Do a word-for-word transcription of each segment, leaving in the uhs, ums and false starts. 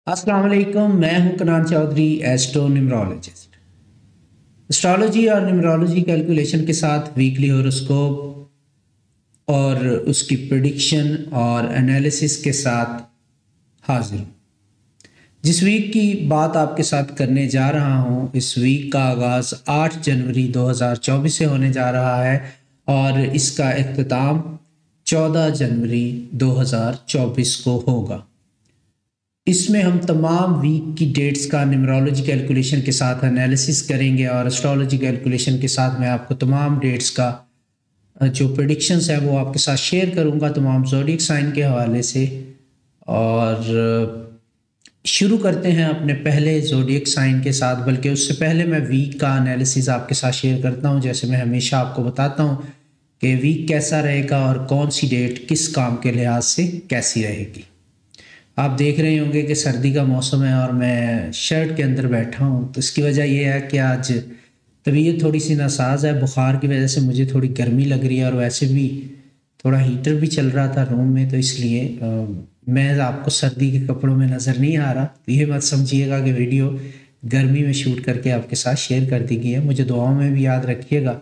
अस्सलाम वालेकुम, मैं हूं Kanan Chaudhary, astro numerologist. Astrology और न्यूमरोलॉजी कैलकुलेशन के साथ वीकली हॉरोस्कोप और उसकी प्रिडिक्शन और एनालिसिस के साथ हाजिर हूं। जिस वीक की बात आपके साथ करने जा रहा हूं, इस वीक का आगाज़ आठ जनवरी दो हज़ार चौबीस से होने जा रहा है और इसका इख्तिताम चौदह जनवरी दो हज़ार चौबीस को होगा। इसमें हम तमाम वीक की डेट्स का न्यूमरोलॉजी कैलकुलेशन के साथ एनालिसिस करेंगे और एस्ट्रोलॉजी कैलकुलेशन के साथ मैं आपको तमाम डेट्स का जो प्रेडिक्शंस है वो आपके साथ शेयर करूंगा तमाम ज़ोडिएक साइन के हवाले से। और शुरू करते हैं अपने पहले ज़ोडिएक साइन के साथ, बल्कि उससे पहले मैं वीक का एनालिसिस आपके साथ शेयर करता हूं। जैसे मैं हमेशा आपको बताता हूं कि वीक कैसा रहेगा और कौन सी डेट किस काम के लिहाज से कैसी रहेगी। आप देख रहे होंगे कि सर्दी का मौसम है और मैं शर्ट के अंदर बैठा हूँ, तो इसकी वजह यह है कि आज तबीयत थोड़ी सी नासाज है। बुखार की वजह से मुझे थोड़ी गर्मी लग रही है और वैसे भी थोड़ा हीटर भी चल रहा था रूम में, तो इसलिए आ, मैं आपको सर्दी के कपड़ों में नज़र नहीं आ रहा। तो ये मत समझिएगा कि वीडियो गर्मी में शूट करके आपके साथ शेयर कर दी गई है। मुझे दुआओं में भी याद रखिएगा।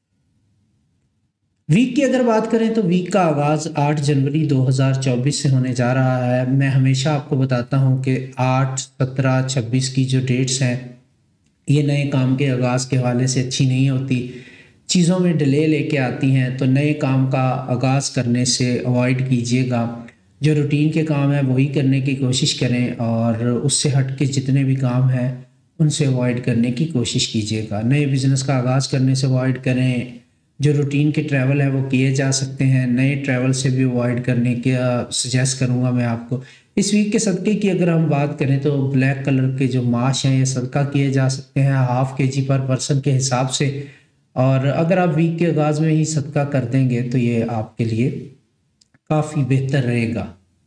वीक की अगर बात करें तो वीक का आगाज़ आठ जनवरी दो हज़ार चौबीस से होने जा रहा है। मैं हमेशा आपको बताता हूं कि आठ, सत्रह, छब्बीस की जो डेट्स हैं ये नए काम के आगाज़ के हवाले से अच्छी नहीं होती, चीज़ों में डिले लेके आती हैं। तो नए काम का आगाज़ करने से अवॉइड कीजिएगा। जो रूटीन के काम है वही करने की कोशिश करें और उससे हट के जितने भी काम हैं उनसे अवॉइड करने की कोशिश कीजिएगा। नए बिज़नेस का आगाज़ करने से अवॉइड करें। जो रूटीन के ट्रैवल है वो किए जा सकते हैं, नए ट्रैवल से भी अवॉइड करने का सजेस्ट करूंगा मैं आपको। इस वीक के सदक़े की अगर हम बात करें तो ब्लैक कलर के जो माश हैं ये सदका किए जा सकते हैं हाफ के जी पर पर्सन के हिसाब से। और अगर आप वीक के आगाज़ में ही सदका कर देंगे तो ये आपके लिए काफ़ी बेहतर रहेगा।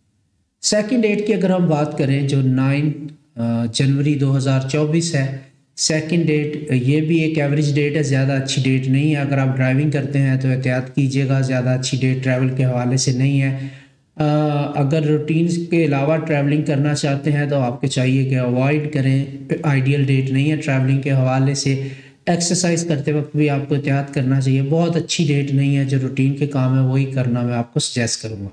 सेकंड डेट की अगर हम बात करें जो नाइन जनवरी दो हज़ार चौबीस है, सेकंड डेट ये भी एक एवरेज डेट है, ज़्यादा अच्छी डेट नहीं है। अगर आप ड्राइविंग करते हैं तो एहतियात कीजिएगा, ज़्यादा अच्छी डेट ट्रैवल के हवाले से नहीं है। आ, अगर रूटीन के अलावा ट्रैवलिंग करना चाहते हैं तो आपको चाहिए कि अवॉइड करें, आइडियल डेट नहीं है ट्रैवलिंग के हवाले से। एक्सरसाइज करते वक्त भी आपको एहतियात करना चाहिए, बहुत अच्छी डेट नहीं है। जो रूटीन के काम है वही करना मैं आपको सजेस्ट करूँगा।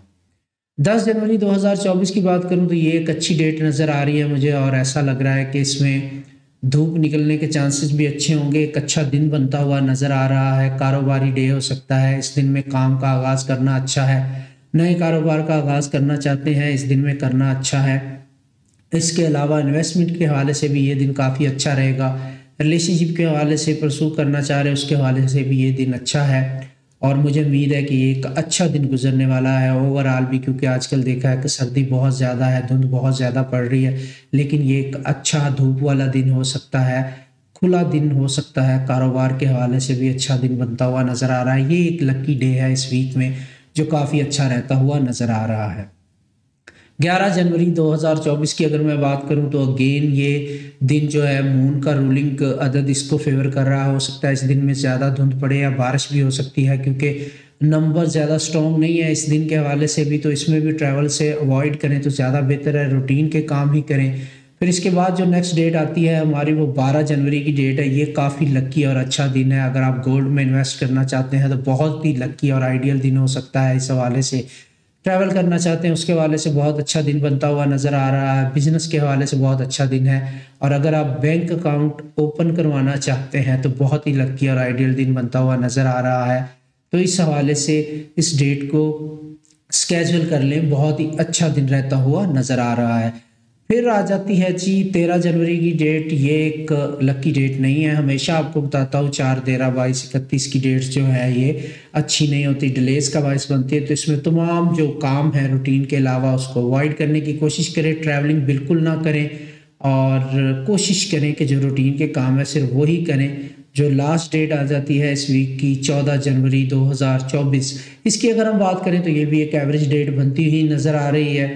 दस जनवरी दो हज़ार चौबीस की बात करूं तो ये एक अच्छी डेट नज़र आ रही है मुझे और ऐसा लग रहा है कि इसमें धूप निकलने के चांसेस भी अच्छे होंगे। एक अच्छा दिन बनता हुआ नज़र आ रहा है, कारोबारी डे हो सकता है। इस दिन में काम का आगाज़ करना अच्छा है, नए कारोबार का आगाज़ करना चाहते हैं इस दिन में करना अच्छा है। इसके अलावा इन्वेस्टमेंट के हवाले से भी ये दिन काफ़ी अच्छा रहेगा। रिलेशनशिप के हवाले से परसू करना चाह रहे हैं उसके हवाले से भी ये दिन अच्छा है और मुझे उम्मीद है कि ये एक अच्छा दिन गुजरने वाला है ओवरऑल भी, क्योंकि आजकल देखा है कि सर्दी बहुत ज़्यादा है, धुंध बहुत ज़्यादा पड़ रही है, लेकिन ये एक अच्छा धूप वाला दिन हो सकता है, खुला दिन हो सकता है। कारोबार के हवाले से भी अच्छा दिन बनता हुआ नज़र आ रहा है। ये एक लकी डे है इस वीक में जो काफ़ी अच्छा रहता हुआ नज़र आ रहा है। ग्यारह जनवरी दो हज़ार चौबीस की अगर मैं बात करूं तो अगेन ये दिन जो है मून का रूलिंग अदद इसको फेवर कर रहा हो सकता है। इस दिन में ज़्यादा धुंध पड़े या बारिश भी हो सकती है क्योंकि नंबर ज़्यादा स्ट्रॉन्ग नहीं है इस दिन के हवाले से भी, तो इसमें भी ट्रैवल से अवॉइड करें तो ज़्यादा बेहतर है, रूटीन के काम ही करें। फिर इसके बाद जो नेक्स्ट डेट आती है हमारी वो बारह जनवरी की डेट है। ये काफ़ी लकी और अच्छा दिन है। अगर आप गोल्ड में इन्वेस्ट करना चाहते हैं तो बहुत ही लकी और आइडियल दिन हो सकता है। इस हवाले से ट्रैवल करना चाहते हैं उसके हवाले से बहुत अच्छा दिन बनता हुआ नज़र आ रहा है। बिजनेस के हवाले से बहुत अच्छा दिन है और अगर आप बैंक अकाउंट ओपन करवाना चाहते हैं तो बहुत ही लकी और आइडियल दिन बनता हुआ नज़र आ रहा है। तो इस हवाले से इस डेट को स्केड्यूल कर लें, बहुत ही अच्छा दिन रहता हुआ नज़र आ रहा है। फिर आ जाती है जी तेरह जनवरी की डेट। ये एक लकी डेट नहीं है, हमेशा आपको बताता हूँ चार, तेरह, बाईस, इकतीस की डेट्स जो है ये अच्छी नहीं होती, डिलेस का बायस बनती है। तो इसमें तमाम जो काम है रूटीन के अलावा उसको अवॉइड करने की कोशिश करें, ट्रैवलिंग बिल्कुल ना करें और कोशिश करें कि जो रूटीन के काम है सिर्फ वही करें। जो लास्ट डेट आ जाती है इस वीक की चौदह जनवरी दो हज़ार चौबीस, इसकी अगर हम बात करें तो ये भी एक एवरेज डेट बनती हुई नज़र आ रही है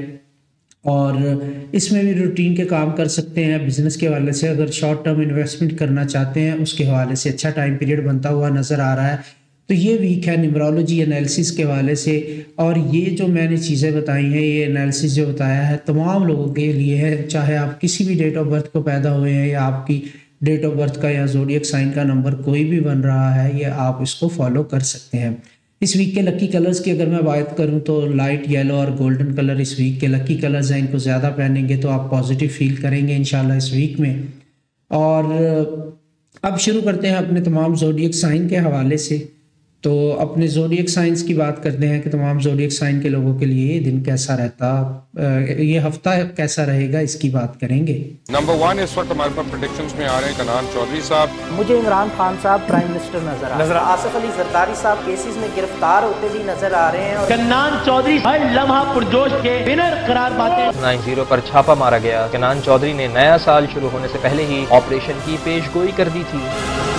और इसमें भी रूटीन के काम कर सकते हैं। बिजनेस के हवाले से अगर शॉर्ट टर्म इन्वेस्टमेंट करना चाहते हैं उसके हवाले से अच्छा टाइम पीरियड बनता हुआ नज़र आ रहा है। तो ये वीक है न्यूमरोलॉजी एनालिसिस के हवाले से। और ये जो मैंने चीज़ें बताई हैं, ये एनालिसिस जो बताया है तमाम लोगों के लिए है, चाहे आप किसी भी डेट ऑफ बर्थ को पैदा हुए हैं या आपकी डेट ऑफ बर्थ का या ज़ोडिएक साइन का नंबर कोई भी बन रहा है, ये आप इसको फॉलो कर सकते हैं। इस वीक के लकी कलर्स की अगर मैं बात करूं तो लाइट येलो और गोल्डन कलर इस वीक के लकी कलर्स हैं। इनको ज़्यादा पहनेंगे तो आप पॉजिटिव फील करेंगे इंशाल्लाह इस वीक में। और अब शुरू करते हैं अपने तमाम ज़ोडिएक साइन के हवाले से। तो अपने ज़ोडिएक साइंस की बात करते हैं कि तमाम ज़ोडिएक साइन के लोगों के लिए ये दिन कैसा रहता, ये हफ्ता कैसा रहेगा, इसकी बात करेंगे। नंबर वन इस वक्त हमारे पास प्रेडिक्शंस में आ रहे हैं कनान चौधरी साहब। मुझे इमरान खान साहब प्राइम मिनिस्टर नजर आ रहे हैं। आसिफ अली जरदारी साहब केसेस में गिरफ्तार होते भी नजर आ रहे हैं। और कनान चौधरी हर लम्हा पुरजोश के विनर करार पाते। नाइन जीरो पर छापा मारा गया। कनान चौधरी ने नया साल शुरू होने से पहले ही ऑपरेशन की पेशगोई कर दी थी।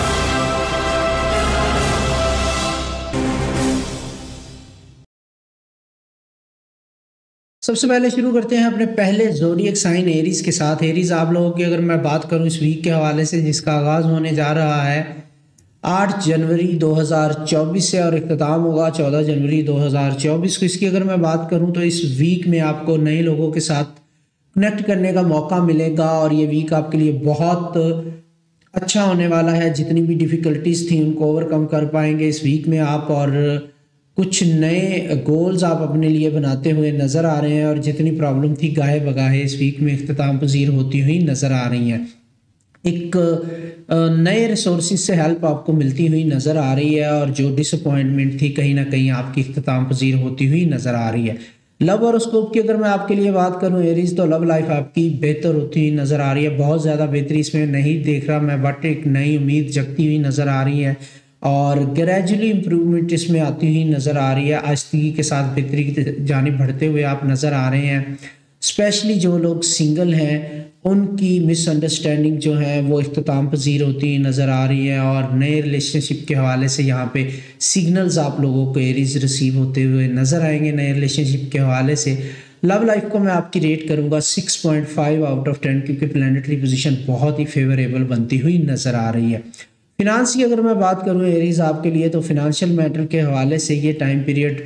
सबसे पहले शुरू करते हैं अपने पहले ज़ोडिएक साइन एरीज के साथ। एरीज आप लोगों की अगर मैं बात करूं इस वीक के हवाले से, जिसका आगाज़ होने जा रहा है आठ जनवरी दो हज़ार चौबीस से और इख्तिताम होगा चौदह जनवरी दो हज़ार चौबीस को। इसकी अगर मैं बात करूं तो इस वीक में आपको नए लोगों के साथ कनेक्ट करने का मौका मिलेगा और ये वीक आपके लिए बहुत अच्छा होने वाला है। जितनी भी डिफ़िकल्टीज़ थी उनको ओवरकम कर पाएंगे इस वीक में आप, और कुछ नए गोल्स आप अपने लिए बनाते हुए नज़र आ रहे हैं। और जितनी प्रॉब्लम थी गाहे बगाहे इस वीक में इख्तिताम पजीर होती हुई नज़र आ रही हैं। एक नए रिसोर्सेज से हेल्प आपको मिलती हुई नज़र आ रही है और जो डिसअपॉइंटमेंट थी कहीं ना कहीं आपकी इख्तिताम पजीर होती हुई नज़र आ रही है। लव और स्कोप की अगर मैं आपके लिए बात करूं एरीज, तो लव लाइफ आपकी बेहतर होती हुई नज़र आ रही है। बहुत ज़्यादा बेहतरी इसमें नहीं देख रहा मैं, बट एक नई उम्मीद जगती हुई नज़र आ रही है और ग्रेजुअली इम्प्रूवमेंट इसमें आती हुई नज़र आ रही है। आहिस्दगी के साथ बेहतरी की जानिब बढ़ते हुए आप नज़र आ रहे हैं। स्पेशली जो लोग सिंगल हैं उनकी मिसअंडरस्टैंडिंग जो है वो इख्तिताम पजीर होती हुई नज़र आ रही है और नए रिलेशनशिप के हवाले से यहाँ पे सिग्नल्स आप लोगों को एरीज रिसीव होते हुए नज़र आएंगे नए रिलेशनशिप के हवाले से। लव लाइफ को मैं आपकी रेट करूँगा six point five out of ten क्योंकि प्लानिटरी पोजीशन बहुत ही फेवरेबल बनती हुई नज़र आ रही है। फिनांस की अगर मैं बात करूँ एरीज आपके लिए, तो फिनेंशियल मैटर के हवाले से ये टाइम पीरियड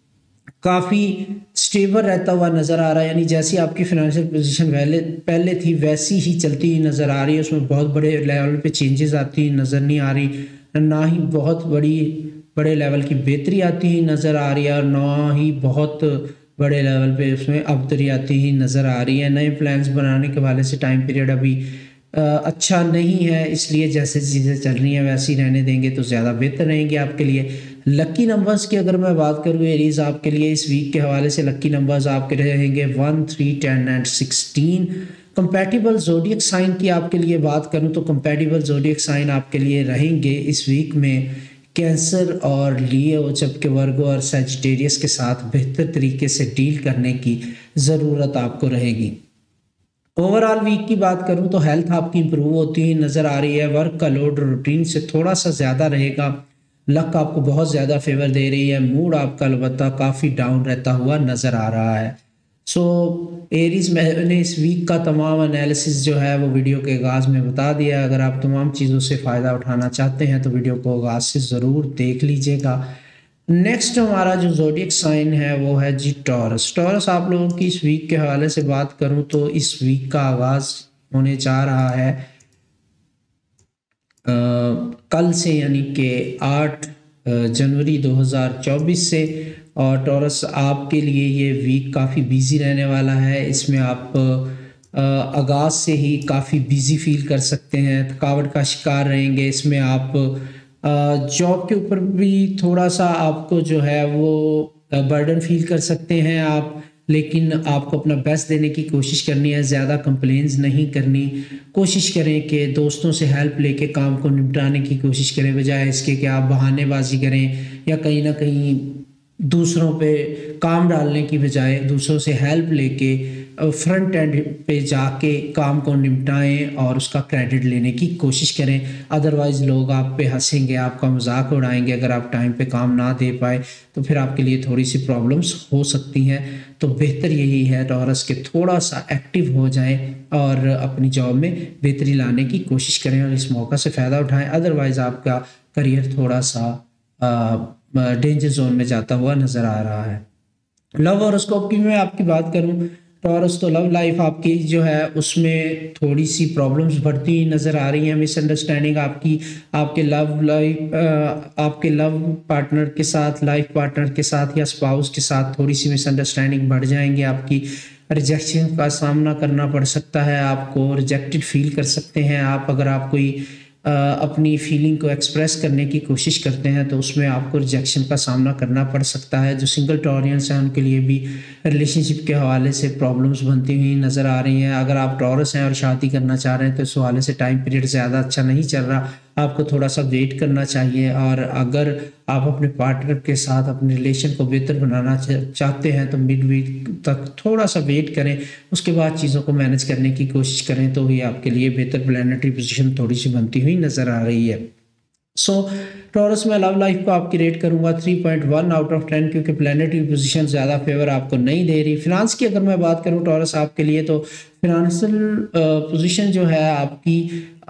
काफ़ी स्टेबल रहता हुआ नज़र आ रहा है। यानी जैसी आपकी फिनेंशियल पोजीशन पहले पहले थी वैसी ही चलती हुई नज़र आ रही है। उसमें बहुत बड़े लेवल पे चेंजेस आती हुई नज़र नहीं आ रही, ना ही बहुत बड़ी बड़े लेवल की बेहतरी आती हुई नज़र आ रही है और ना ही बहुत बड़े लेवल पे उसमें अबतरी आती हुई नज़र आ रही है। नए प्लान्स बनाने के हवाले से टाइम पीरियड अभी अच्छा नहीं है, इसलिए जैसे चीज़ें चल रही हैं वैसी रहने देंगे तो ज़्यादा बेहतर रहेंगे आपके लिए। लकी नंबर्स की अगर मैं बात करूँ एरीज आपके लिए इस वीक के हवाले से लकी नंबर्स आपके रहेंगे one three ten and sixteen. Compatible zodiac sign की आपके लिए बात करूँ तो कंपैटिबल ज़ोडिएक साइन आपके लिए रहेंगे इस वीक में कैंसर और लियो, जबकि वर्गो और सजिटेरियस के साथ बेहतर तरीके से डील करने की ज़रूरत आपको रहेगी। ओवरऑल वीक की बात करूं तो हेल्थ आपकी इंप्रूव होती हुई नज़र आ रही है। वर्क का लोड रूटीन से थोड़ा सा ज़्यादा रहेगा। लक आपको बहुत ज़्यादा फेवर दे रही है। मूड आपका अलबत्ता काफ़ी डाउन रहता हुआ नज़र आ रहा है। सो एरीज मैंने इस वीक का तमाम एनालिसिस जो है वो वीडियो के आगाज़ में बता दिया। अगर आप तमाम चीज़ों से फ़ायदा उठाना चाहते हैं तो वीडियो को आगाज़ से ज़रूर देख लीजिएगा। नेक्स्ट हमारा जो ज़ोडिएक साइन है वो है जी टॉरस। टॉरस आप लोगों की इस वीक के हवाले से बात करूं तो इस वीक का आगाज़ होने जा रहा है आ, कल से, यानी कि आठ जनवरी दो हज़ार चौबीस से। और टॉरस आपके लिए ये वीक काफ़ी बिजी रहने वाला है। इसमें आप आगाज़ से ही काफ़ी बिजी फील कर सकते हैं, थकावट का शिकार रहेंगे। इसमें आप जॉब के ऊपर भी थोड़ा सा आपको जो है वो बर्डन फील कर सकते हैं आप, लेकिन आपको अपना बेस्ट देने की कोशिश करनी है, ज़्यादा कंप्लेंट्स नहीं करनी। कोशिश करें कि दोस्तों से हेल्प लेके काम को निपटाने की कोशिश करें, बजाय इसके कि आप बहानेबाजी करें या कहीं ना कहीं दूसरों पे काम डालने की बजाय दूसरों से हेल्प लेके फ्रंट एंड पे जाके काम को निपटाएं और उसका क्रेडिट लेने की कोशिश करें। अदरवाइज़ लोग आप पे हंसेंगे, आपका मजाक उड़ाएंगे। अगर आप टाइम पे काम ना दे पाए तो फिर आपके लिए थोड़ी सी प्रॉब्लम्स हो सकती हैं। तो बेहतर यही है टॉरस के थोड़ा सा एक्टिव हो जाएं और अपनी जॉब में बेहतरी लाने की कोशिश करें और इस मौका से फ़ायदा उठाएं। अदरवाइज़ आपका करियर थोड़ा सा डेंजर जोन में जाता हुआ नज़र आ रहा है। लव हॉरोस्कोप की मैं आपकी बात करूं टॉरस, तो लव लाइफ आपकी जो है उसमें थोड़ी सी प्रॉब्लम्स बढ़ती नज़र आ रही हैं। मिसअंडरस्टैंडिंग आपकी आपके लव लाइफ आपके लव पार्टनर के साथ, लाइफ पार्टनर के साथ या स्पाउस के साथ थोड़ी सी मिसअंडरस्टैंडिंग बढ़ जाएंगी। आपकी रिजेक्शन का सामना करना पड़ सकता है, आपको रिजेक्टेड फील कर सकते हैं आप। अगर आप कोई आ, अपनी फीलिंग को एक्सप्रेस करने की कोशिश करते हैं तो उसमें आपको रिजेक्शन का सामना करना पड़ सकता है। जो सिंगल टॉरियंस हैं उनके लिए भी रिलेशनशिप के हवाले से प्रॉब्लम्स बनती हुई नज़र आ रही हैं। अगर आप टॉरस हैं और शादी करना चाह रहे हैं तो इस हवाले से टाइम पीरियड ज़्यादा अच्छा नहीं चल रहा, आपको थोड़ा सा वेट करना चाहिए। और अगर आप अपने पार्टनर के साथ अपने रिलेशन को बेहतर बनाना चाहते हैं तो मिड वीक तक थोड़ा सा वेट करें, उसके बाद चीज़ों को मैनेज करने की कोशिश करें तो ही आपके लिए बेहतर प्लानिटरी पोजीशन थोड़ी सी बनती हुई नज़र आ रही है। सो so, टॉरस में लव लाइफ को आपकी रेट करूंगा three point one out of ten, क्योंकि प्लानिटरी पोजीशन ज़्यादा फेवर आपको नहीं दे रही। फिनांस की अगर मैं बात करूं टॉरस आपके लिए, तो फिनंशियल पोजीशन जो है आपकी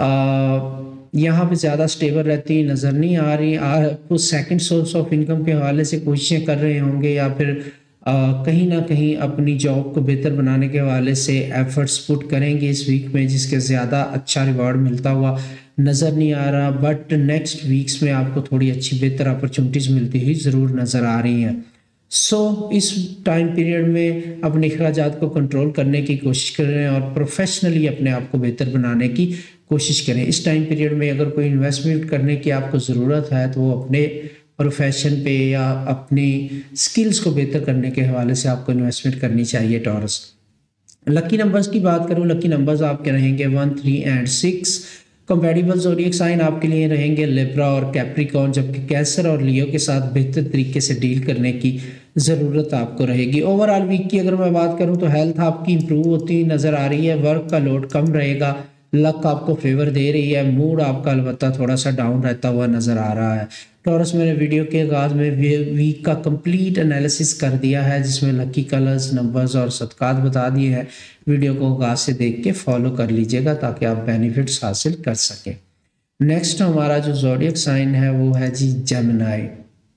आ, यहाँ पे ज़्यादा स्टेबल रहती नज़र नहीं आ रही। आपको सेकंड सोर्स ऑफ इनकम के हवाले से कोशिशें कर रहे होंगे या फिर आ, कहीं ना कहीं अपनी जॉब को बेहतर बनाने के हवाले से एफर्ट्स पुट करेंगे इस वीक में, जिसके ज़्यादा अच्छा रिवॉर्ड मिलता हुआ नज़र नहीं आ रहा। बट नेक्स्ट वीक्स में आपको थोड़ी अच्छी बेहतर अपॉर्चुनिटीज़ मिलती हुई ज़रूर नज़र आ रही हैं। सो so, इस टाइम पीरियड में अपने अखराजात को कंट्रोल करने की कोशिश करें और प्रोफेशनली अपने आप को बेहतर बनाने की कोशिश करें। इस टाइम पीरियड में अगर कोई इन्वेस्टमेंट करने की आपको ज़रूरत है तो वो अपने प्रोफेशन पे या अपनी स्किल्स को बेहतर करने के हवाले से आपको इन्वेस्टमेंट करनी चाहिए टॉरस। लकी नंबर्स की बात करूँ, लकी नंबर्स आपके रहेंगे one, three and six. Compatible zodiac sign आपके लिए रहेंगे लिब्रा और कैप्रिकॉर्न, जबकि कैंसर और लियो के साथ बेहतर तरीके से डील करने की ज़रूरत आपको रहेगी। ओवरऑल वीक की अगर मैं बात करूं तो हेल्थ आपकी इंप्रूव होती नज़र आ रही है, वर्क का लोड कम रहेगा, लक आपको फेवर दे रही है, मूड आपका अलबत्ता थोड़ा सा डाउन रहता हुआ नज़र आ रहा है। टॉरस मैंने वीडियो के आगाज़ में वीक का कंप्लीट एनालिसिस कर दिया है, जिसमें लकी कलर्स, नंबर्स और सदकात बता दिए हैं। वीडियो को आगाज़ से देख के फॉलो कर लीजिएगा ताकि आप बेनिफिट्स हासिल कर सकें। नेक्स्ट हमारा जो ज़ोडिएक साइन है वो है जी जेमिनी।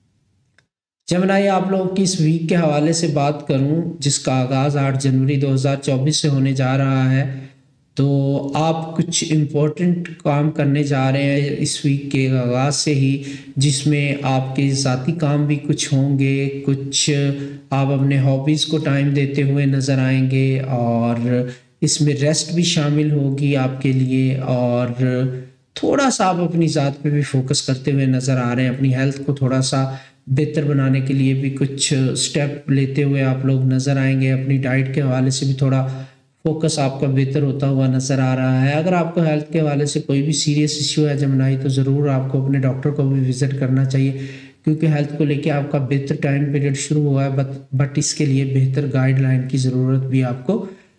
जेमिनी आप लोगों की इस वीक के हवाले से बात करूं, जिसका आगाज़ आठ जनवरी दो हज़ार चौबीस से होने जा रहा है, तो आप कुछ इम्पोर्टेंट काम करने जा रहे हैं इस वीक के आगाज़ से ही, जिसमें आपके ज़ाती काम भी कुछ होंगे, कुछ आप अपने हॉबीज़ को टाइम देते हुए नज़र आएंगे और इसमें रेस्ट भी शामिल होगी आपके लिए। और थोड़ा सा आप अपनी ज़ात पे भी फोकस करते हुए नज़र आ रहे हैं, अपनी हेल्थ को थोड़ा सा बेहतर बनाने के लिए भी कुछ स्टेप लेते हुए आप लोग नज़र आएंगे। अपनी डाइट के हवाले से भी थोड़ा फोकस आपका बेहतर होता हुआ नज़र आ रहा है। अगर आपको हेल्थ के हवाले से कोई भी सीरियस इश्यू है जेमिनी, तो ज़रूर आपको अपने डॉक्टर को भी विज़िट करना चाहिए, क्योंकि हेल्थ को लेके आपका बेहतर टाइम पीरियड शुरू हुआ है, बट बट इसके लिए बेहतर गाइडलाइन की ज़रूरत भी आपको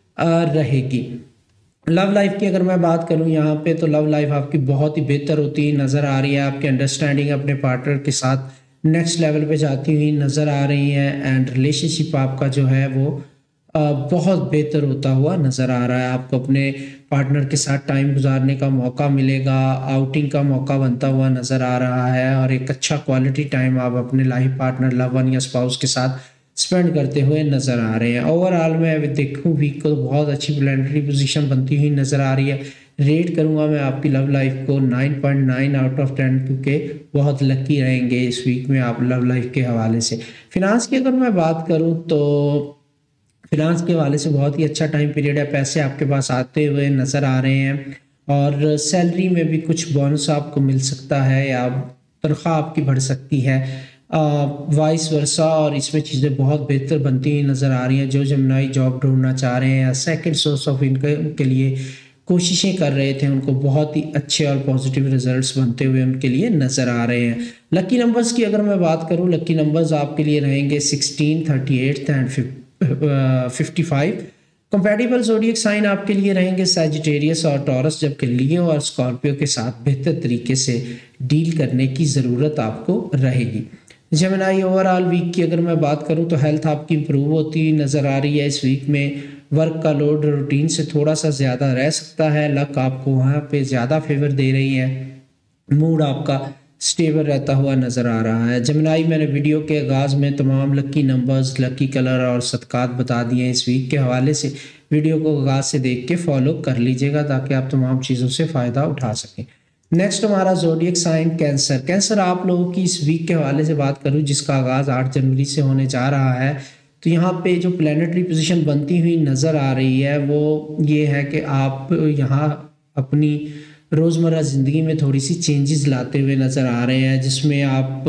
रहेगी। लव लाइफ की अगर मैं बात करूं यहाँ पे, तो लव लाइफ आपकी बहुत ही बेहतर होती नज़र आ रही है। आपकी अंडरस्टैंडिंग अपने पार्टनर के साथ नेक्स्ट लेवल पे जाती हुई नज़र आ रही है एंड रिलेशनशिप आपका जो है वो बहुत बेहतर होता हुआ नज़र आ रहा है। आपको अपने पार्टनर के साथ टाइम गुजारने का मौका मिलेगा, आउटिंग का मौका बनता हुआ नज़र आ रहा है और एक अच्छा क्वालिटी टाइम आप अपने लाइफ पार्टनर, लव वन या स्पाउस के साथ स्पेंड करते हुए नज़र आ रहे हैं। ओवरऑल मैं देखूँ वीक को बहुत अच्छी प्लानिटरी पोजीशन बनती हुई नज़र आ रही है। रेट करूँगा मैं आपकी लव लाइफ को nine point nine out of ten, क्योंकि बहुत लकी रहेंगे इस वीक में आप लव लाइफ के हवाले से। फिनांस की अगर मैं बात करूँ तो फिनांस के हवाले से बहुत ही अच्छा टाइम पीरियड है, पैसे आपके पास आते हुए नज़र आ रहे हैं और सैलरी में भी कुछ बोनस आपको मिल सकता है या तनख्वाह आपकी बढ़ सकती है, वाइस वर्सा, और इसमें चीज़ें बहुत बेहतर बनती हुई नज़र आ रही हैं। जो जेमिनी जॉब ढूंढना चाह रहे हैं या सेकंड सोर्स ऑफ इनकम के लिए कोशिशें कर रहे थे, उनको बहुत ही अच्छे और पॉजिटिव रिजल्ट्स बनते हुए उनके लिए नज़र आ रहे हैं। लकी नंबर्स की अगर मैं बात करूँ, लकी नंबर्स आपके लिए रहेंगे sixteen, thirty eight and fifty five. Compatible zodiac sign आपके लिए रहेंगे सैजिटेरियस और टॉरस, जबकि लियो और स्कॉर्पियो के साथ बेहतर तरीके से डील करने की ज़रूरत आपको रहेगी। जेमिनी ओवरऑल वीक की अगर मैं बात करूं तो हेल्थ आपकी इंप्रूव होती नज़र आ रही है इस वीक में। वर्क का लोड रूटीन से थोड़ा सा ज़्यादा रह सकता है, लक आपको वहाँ पे ज़्यादा फेवर दे रही है, मूड आपका स्टेबल रहता हुआ नज़र आ रहा है। जमनाई, मैंने वीडियो के आगाज़ में तमाम लकी नंबर्स, लकी कलर और सदकात बता दिए हैं। इस वीक के हवाले से वीडियो को आगाज़ से देख के फॉलो कर लीजिएगा ताकि आप तमाम चीज़ों से फ़ायदा उठा सकें। नेक्स्ट हमारा ज़ोडिएक साइन कैंसर। कैंसर, आप लोगों की इस वीक के हवाले से बात करूं जिसका आगाज़ आठ जनवरी से होने जा रहा है, तो यहाँ पे जो प्लानिटरी पोजीशन बनती हुई नज़र आ रही है वो ये है कि आप यहाँ अपनी रोज़मर्रा ज़िंदगी में थोड़ी सी चेंजेस लाते हुए नज़र आ रहे हैं, जिसमें आप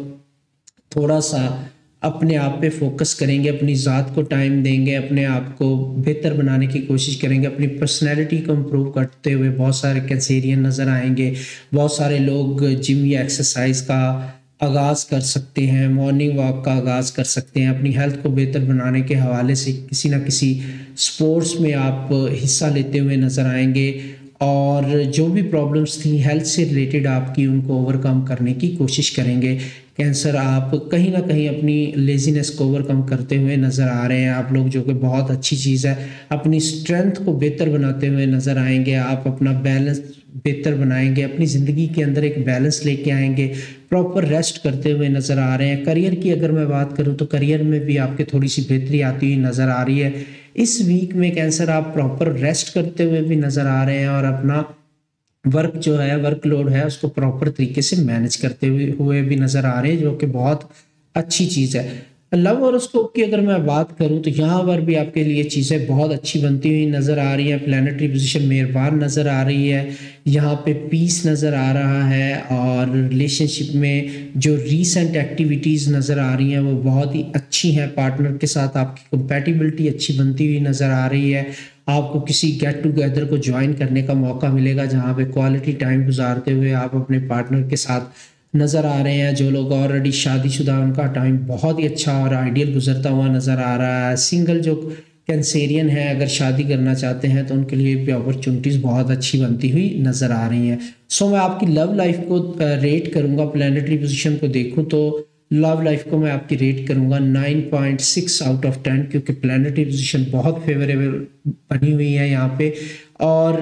थोड़ा सा अपने आप पे फोकस करेंगे, अपनी ज़ात को टाइम देंगे, अपने आप को बेहतर बनाने की कोशिश करेंगे, अपनी पर्सनैलिटी को इम्प्रूव करते हुए बहुत सारे कैंसेरियन नज़र आएंगे। बहुत सारे लोग जिम या एक्सरसाइज का आगाज़ कर सकते हैं, मॉर्निंग वॉक का आगाज़ कर सकते हैं। अपनी हेल्थ को बेहतर बनाने के हवाले से किसी न किसी स्पोर्ट्स में आप हिस्सा लेते हुए नज़र आएंगे और जो भी प्रॉब्लम्स थी हेल्थ से रिलेटेड आपकी, उनको ओवरकम करने की कोशिश करेंगे। कैंसर, आप कहीं ना कहीं अपनी लेजीनेस को ओवरकम करते हुए नज़र आ रहे हैं आप लोग, जो कि बहुत अच्छी चीज़ है। अपनी स्ट्रेंथ को बेहतर बनाते हुए नज़र आएंगे, आप अपना बैलेंस बेहतर बनाएंगे, अपनी ज़िंदगी के अंदर एक बैलेंस लेके आएंगे, प्रॉपर रेस्ट करते हुए नज़र आ रहे हैं। करियर की अगर मैं बात करूं तो करियर में भी आपके थोड़ी सी बेहतरी आती हुई नज़र आ रही है। इस वीक में कैंसर, आप प्रॉपर रेस्ट करते हुए भी नज़र आ रहे हैं और अपना वर्क जो है, वर्कलोड है, उसको प्रॉपर तरीके से मैनेज करते हुए हुए भी नज़र आ रहे हैं, जो कि बहुत अच्छी चीज़ है। लव हॉरोस्कोप की अगर मैं बात करूं तो यहाँ पर भी आपके लिए चीज़ें बहुत अच्छी बनती हुई नज़र आ रही हैं। प्लानिटरी पोजीशन मेहरबान नज़र आ रही है, यहाँ पे पीस नज़र आ रहा है और रिलेशनशिप में जो रीसेंट एक्टिविटीज़ नज़र आ रही हैं वो बहुत ही अच्छी हैं। पार्टनर के साथ आपकी कंपैटिबिलिटी अच्छी बनती हुई नज़र आ रही है। आपको किसी गेट टुगेदर को ज्वाइन करने का मौका मिलेगा जहाँ पे क्वालिटी टाइम गुजारते हुए आप अपने पार्टनर के साथ नज़र आ रहे हैं। जो लोग ऑलरेडी शादीशुदा, उनका टाइम बहुत ही अच्छा और आइडियल गुजरता हुआ नज़र आ रहा है। सिंगल जो कैंसेरियन है, अगर शादी करना चाहते हैं तो उनके लिए भी अपॉर्चुनिटीज़ बहुत अच्छी बनती हुई नज़र आ रही हैं। सो मैं आपकी लव लाइफ को रेट करूँगा, प्लानिटरी पोजीशन को देखूँ तो लव लाइफ को मैं आपकी रेट करूँगा nine point six out of ten, क्योंकि प्लानिटरी पोजीशन बहुत फेवरेबल बनी हुई है यहाँ पे। और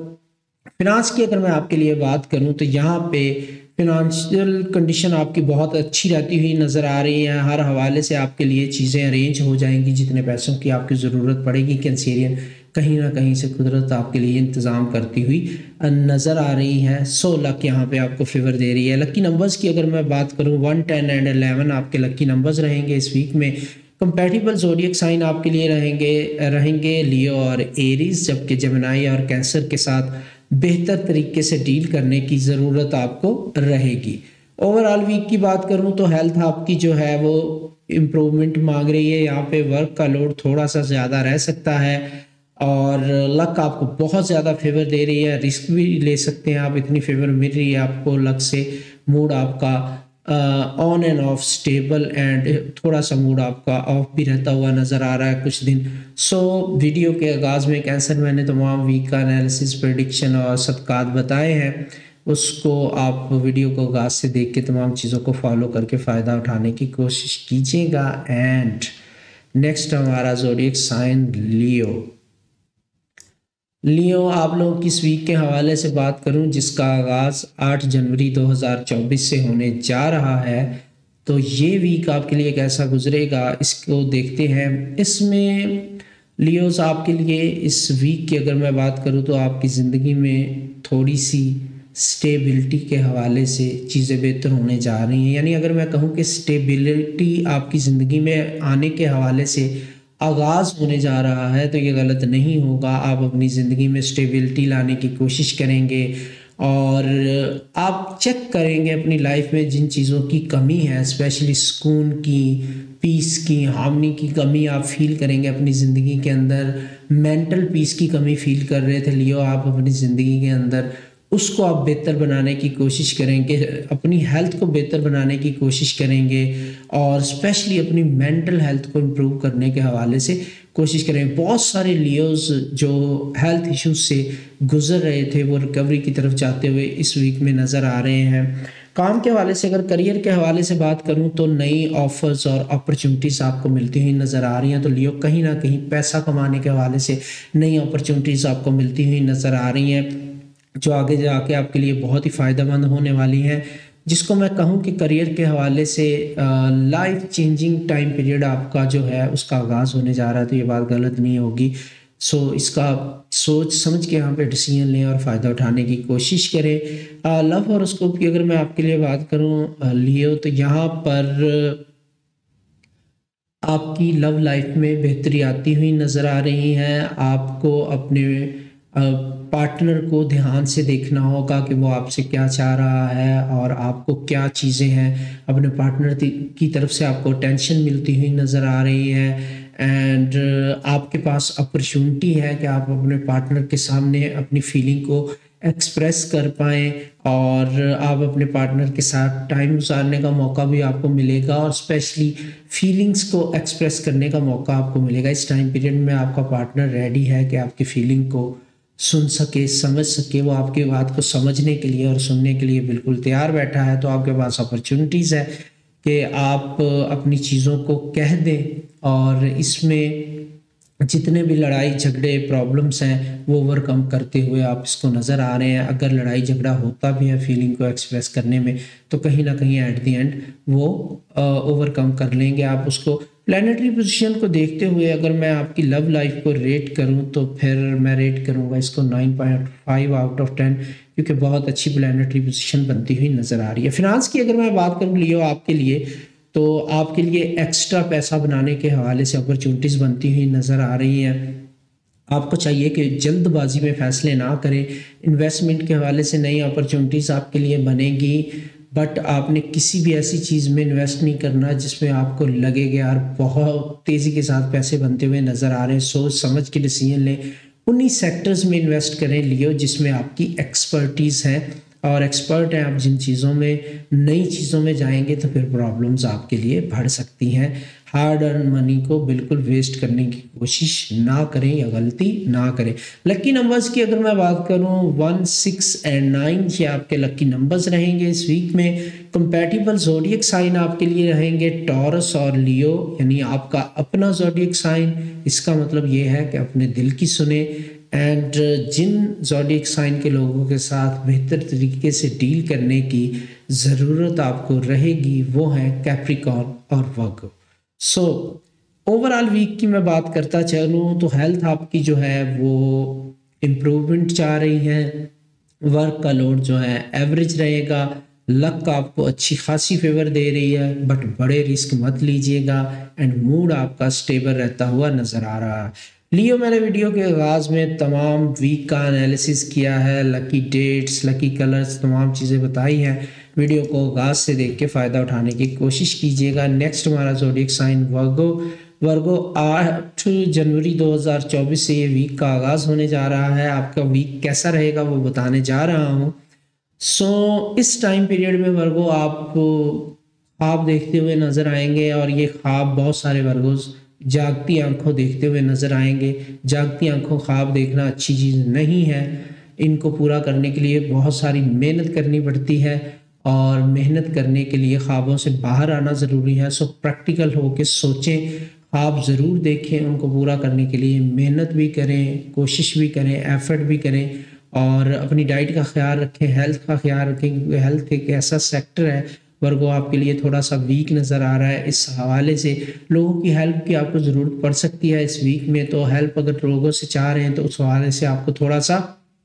फिनांस की अगर मैं आपके लिए बात करूँ तो यहाँ पे फिनंशियल कंडीशन आपकी बहुत अच्छी रहती हुई नज़र आ रही है। हर हवाले से आपके लिए चीज़ें अरेंज हो जाएंगी, जितने पैसों की आपकी ज़रूरत पड़ेगी कैंसेरियन, कहीं ना कहीं से कुदरत आपके लिए इंतज़ाम करती हुई नज़र आ रही है। सो लक यहाँ पे आपको फेवर दे रही है। लकी नंबर्स की अगर मैं बात करूँ, वन टेन एंड एलेवन आपके लकी नंबर्स रहेंगे इस वीक में। कंपैटिबल ज़ोडिएक साइन आपके लिए रहेंगे रहेंगे लियो और एरीज, जबकि जेमिनी और कैंसर के साथ बेहतर तरीके से डील करने की ज़रूरत आपको रहेगी। ओवरऑल वीक की बात करूं तो हेल्थ आपकी जो है वो इम्प्रूवमेंट मांग रही है। यहाँ पे वर्क का लोड थोड़ा सा ज़्यादा रह सकता है और लक आपको बहुत ज़्यादा फेवर दे रही है। रिस्क भी ले सकते हैं आप, इतनी फेवर मिल रही है आपको लक से। मूड आपका on and off stable and थोड़ा सा मूड आपका ऑफ भी रहता हुआ नज़र आ रहा है कुछ दिन। सो so, वीडियो के आगाज़ में कैंसर मैंने तमाम वीक का एनालिसिस, प्रेडिक्शन और सदकात बताए हैं, उसको आप वीडियो को आगाज़ से देख के तमाम चीज़ों को फॉलो करके फ़ायदा उठाने की कोशिश कीजिएगा। एंड नेक्स्ट हमारा ज़ोडिएक साइन लियो। लियो, आप लोगों की इस वीक के हवाले से बात करूं जिसका आगाज़ आठ जनवरी दो हज़ार चौबीस से होने जा रहा है, तो ये वीक आपके लिए कैसा गुजरेगा इसको देखते हैं। इसमें लियोस आपके लिए इस वीक की अगर मैं बात करूं तो आपकी ज़िंदगी में थोड़ी सी स्टेबिलिटी के हवाले से चीज़ें बेहतर होने जा रही हैं। यानी अगर मैं कहूँ कि स्टेबिलिटी आपकी ज़िंदगी में आने के हवाले से आगाज़ होने जा रहा है तो ये गलत नहीं होगा। आप अपनी ज़िंदगी में स्टेबिलिटी लाने की कोशिश करेंगे और आप चेक करेंगे अपनी लाइफ में जिन चीज़ों की कमी है, स्पेशली सुकून की, पीस की, हार्मनी की कमी आप फील करेंगे अपनी ज़िंदगी के अंदर। मेंटल पीस की कमी फील कर रहे थे लियो आप अपनी ज़िंदगी के अंदर, उसको आप बेहतर बनाने की कोशिश करेंगे, अपनी हेल्थ को बेहतर बनाने की कोशिश करेंगे और स्पेशली अपनी मेंटल हेल्थ को इम्प्रूव करने के हवाले से कोशिश करेंगे। बहुत सारे लियोज जो हेल्थ इश्यूज से गुजर रहे थे वो रिकवरी की तरफ जाते हुए इस वीक में नज़र आ रहे हैं। काम के हवाले से अगर करियर के हवाले से बात करूं तो नई ऑफर्स और अपॉर्चुनिटीज़ आपको मिलती हुई नज़र आ रही हैं। तो लियो कहीं ना कहीं पैसा कमाने के हवाले से नई अपॉर्चुनिटीज़ आपको मिलती हुई नज़र आ रही हैं जो आगे जाके आपके लिए बहुत ही फ़ायदेमंद होने वाली हैं। जिसको मैं कहूँ कि करियर के हवाले से लाइफ चेंजिंग टाइम पीरियड आपका जो है उसका आगाज़ होने जा रहा है, तो ये बात गलत नहीं होगी। सो so, इसका सोच समझ के यहाँ पे डिसीजन लें और फ़ायदा उठाने की कोशिश करें। लव हॉरोस्कोप की अगर मैं आपके लिए बात करूँ लियो, तो यहाँ पर आपकी लव लाइफ में बेहतरी आती हुई नज़र आ रही है। आपको अपने पार्टनर को ध्यान से देखना होगा कि वो आपसे क्या चाह रहा है और आपको क्या चीज़ें हैं अपने पार्टनर की तरफ से आपको टेंशन मिलती हुई नज़र आ रही है। एंड आपके पास अपॉर्चुनिटी है कि आप अपने पार्टनर के सामने अपनी फीलिंग को एक्सप्रेस कर पाएँ और आप अपने पार्टनर के साथ टाइम गुजारने का मौका भी आपको मिलेगा और स्पेशली फीलिंग्स को एक्सप्रेस करने का मौका आपको मिलेगा। इस टाइम पीरियड में आपका पार्टनर रेडी है कि आपकी फीलिंग को सुन सके, समझ सके, वो आपकी बात को समझने के लिए और सुनने के लिए बिल्कुल तैयार बैठा है। तो आपके पास अपॉर्चुनिटीज़ है कि आप अपनी चीज़ों को कह दें और इसमें जितने भी लड़ाई झगड़े प्रॉब्लम्स हैं वो ओवरकम करते हुए आप इसको नज़र आ रहे हैं। अगर लड़ाई झगड़ा होता भी है फीलिंग को एक्सप्रेस करने में, तो कहीं ना कहीं एट द एंड वो ओवरकम कर लेंगे आप उसको। प्लैनेटरी पोजीशन को देखते हुए अगर मैं आपकी लव लाइफ को रेट करूं तो फिर मैं रेट करूंगा इसको nine point five out of ten, क्योंकि बहुत अच्छी प्लैनेटरी पोजीशन बनती हुई नज़र आ रही है। फिनांस की अगर मैं बात करूं लियो आपके लिए, तो आपके लिए एक्स्ट्रा पैसा बनाने के हवाले से अपॉर्चुनिटीज़ बनती हुई नज़र आ रही हैं। आपको चाहिए कि जल्दबाजी में फ़ैसले ना करें। इन्वेस्टमेंट के हवाले से नई अपॉर्चुनिटीज़ आपके लिए बनेगी, बट आपने किसी भी ऐसी चीज़ में इन्वेस्ट नहीं करना जिसमें आपको लगे कि यार बहुत तेज़ी के साथ पैसे बनते हुए नज़र आ रहे हैं। सोच समझ के डिसीजन लें। उन्हीं सेक्टर्स में इन्वेस्ट करें लियो जिसमें आपकी एक्सपर्टीज़ है और एक्सपर्ट हैं आप जिन चीज़ों में। नई चीज़ों में जाएंगे तो फिर प्रॉब्लम्स आपके लिए बढ़ सकती हैं। हार्ड अर्न मनी को बिल्कुल वेस्ट करने की कोशिश ना करें या गलती ना करें। लकी नंबर्स की अगर मैं बात करूं, वन सिक्स एंड नाइन ये आपके लकी नंबर्स रहेंगे इस वीक में। कंपैटिबल ज़ोडिएक साइन आपके लिए रहेंगे टॉरस और लियो, यानी आपका अपना ज़ोडिएक साइन। इसका मतलब ये है कि अपने दिल की सुने। एंड जिन ज़ोडिएक साइन के लोगों के साथ बेहतर तरीके से डील करने की ज़रूरत आपको रहेगी वो हैं कैप्रिकॉर्न और वर्गो। सो ओवरऑल वीक की मैं बात करता चलूँ तो हेल्थ आपकी जो है वो इम्प्रूवमेंट चाह रही है। वर्क का लोड जो है एवरेज रहेगा। लक आपको अच्छी खासी फेवर दे रही है, बट बड़े रिस्क मत लीजिएगा। एंड मूड आपका स्टेबल रहता हुआ नज़र आ रहा है। लियो मैंने वीडियो के आगाज़ में तमाम वीक का एनालिसिस किया है, लकी डेट्स, लकी कलर्स, तमाम चीज़ें बताई हैं। वीडियो को आगाज़ से देख के फ़ायदा उठाने की कोशिश कीजिएगा। नेक्स्ट हमारा ज़ोडिएक साइन वर्गो। वर्गो आठ जनवरी दो हज़ार चौबीस से ये वीक का आगाज़ होने जा रहा है। आपका वीक कैसा रहेगा वो बताने जा रहा हूँ। सो so, इस टाइम पीरियड में वर्गो आप ख्वाब देखते हुए नज़र आएंगे और ये ख्वाब बहुत सारे वर्गोज़ जागती आंखों देखते हुए नज़र आएंगे। जागती आंखों ख्वाब देखना अच्छी चीज़ नहीं है। इनको पूरा करने के लिए बहुत सारी मेहनत करनी पड़ती है और मेहनत करने के लिए ख्वाबों से बाहर आना ज़रूरी है। सो प्रैक्टिकल होकर सोचें, ख्वाब ज़रूर देखें, उनको पूरा करने के लिए मेहनत भी करें, कोशिश भी करें, एफर्ट भी करें और अपनी डाइट का ख्याल रखें, हेल्थ का ख्याल रखें, क्योंकि हेल्थ एक ऐसा सेक्टर है वर्गो आपके लिए थोड़ा सा वीक नज़र आ रहा है। इस हवाले से लोगों की हेल्प की आपको ज़रूरत पड़ सकती है इस वीक में। तो हेल्प अगर लोगों से चाह रहे हैं तो उस हवाले से आपको थोड़ा सा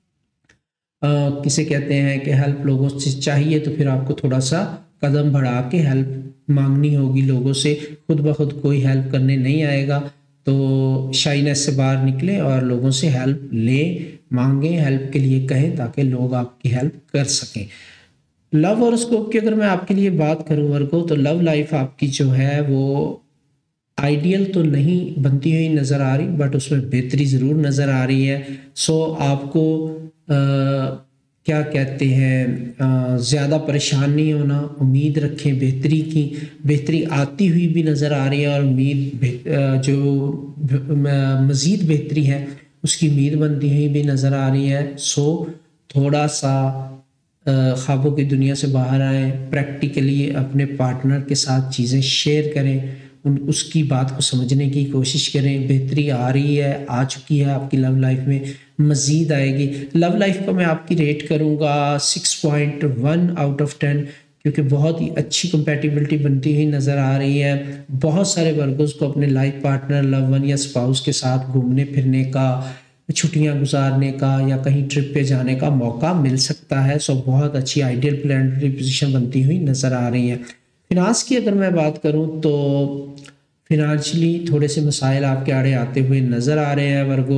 आ, किसे कहते हैं कि हेल्प लोगों से चाहिए तो फिर आपको थोड़ा सा कदम बढ़ा के हेल्प मांगनी होगी लोगों से। खुद ब खुद कोई हेल्प करने नहीं आएगा, तो शाइनेस से बाहर निकलें और लोगों से हेल्प लें, मांगें, हेल्प के लिए कहें ताकि लोग आपकी हेल्प कर सकें। लव हॉरोस्कोप की अगर मैं आपके लिए बात करूं वर्गो, तो लव लाइफ आपकी जो है वो आइडियल तो नहीं बनती हुई नज़र आ रही, बट उसमें बेहतरी ज़रूर नज़र आ रही है। सो आपको आ, क्या कहते हैं ज़्यादा परेशान नहीं होना, उम्मीद रखें बेहतरी की। बेहतरी आती हुई भी नज़र आ रही है और उम्मीद जो मज़ीद बेहतरी है उसकी उम्मीद बनती हुई भी नज़र आ रही है। सो थोड़ा सा ख्वाबों की दुनिया से बाहर आएँ, प्रैक्टिकली अपने पार्टनर के साथ चीज़ें शेयर करें, उन उसकी बात को समझने की कोशिश करें। बेहतरी आ रही है, आ चुकी है आपकी लव लाइफ में, मज़ीद आएगी। लव लाइफ को मैं आपकी रेट करूँगा six point one out of ten, क्योंकि बहुत ही अच्छी कंपैटिबिलिटी बनती हुई नज़र आ रही है। बहुत सारे वर्गों को अपने लाइफ पार्टनर, लव वन या स्पाउस के साथ घूमने फिरने का, छुट्टियां गुजारने का या कहीं ट्रिप पे जाने का मौका मिल सकता है। सो बहुत अच्छी आइडियल प्लैनेटरी पोजीशन बनती हुई नज़र आ रही है। फिनांस की अगर मैं बात करूं तो फिनेंशियली थोड़े से मसाइल आपके आड़े आते हुए नज़र आ रहे हैं वर्गो।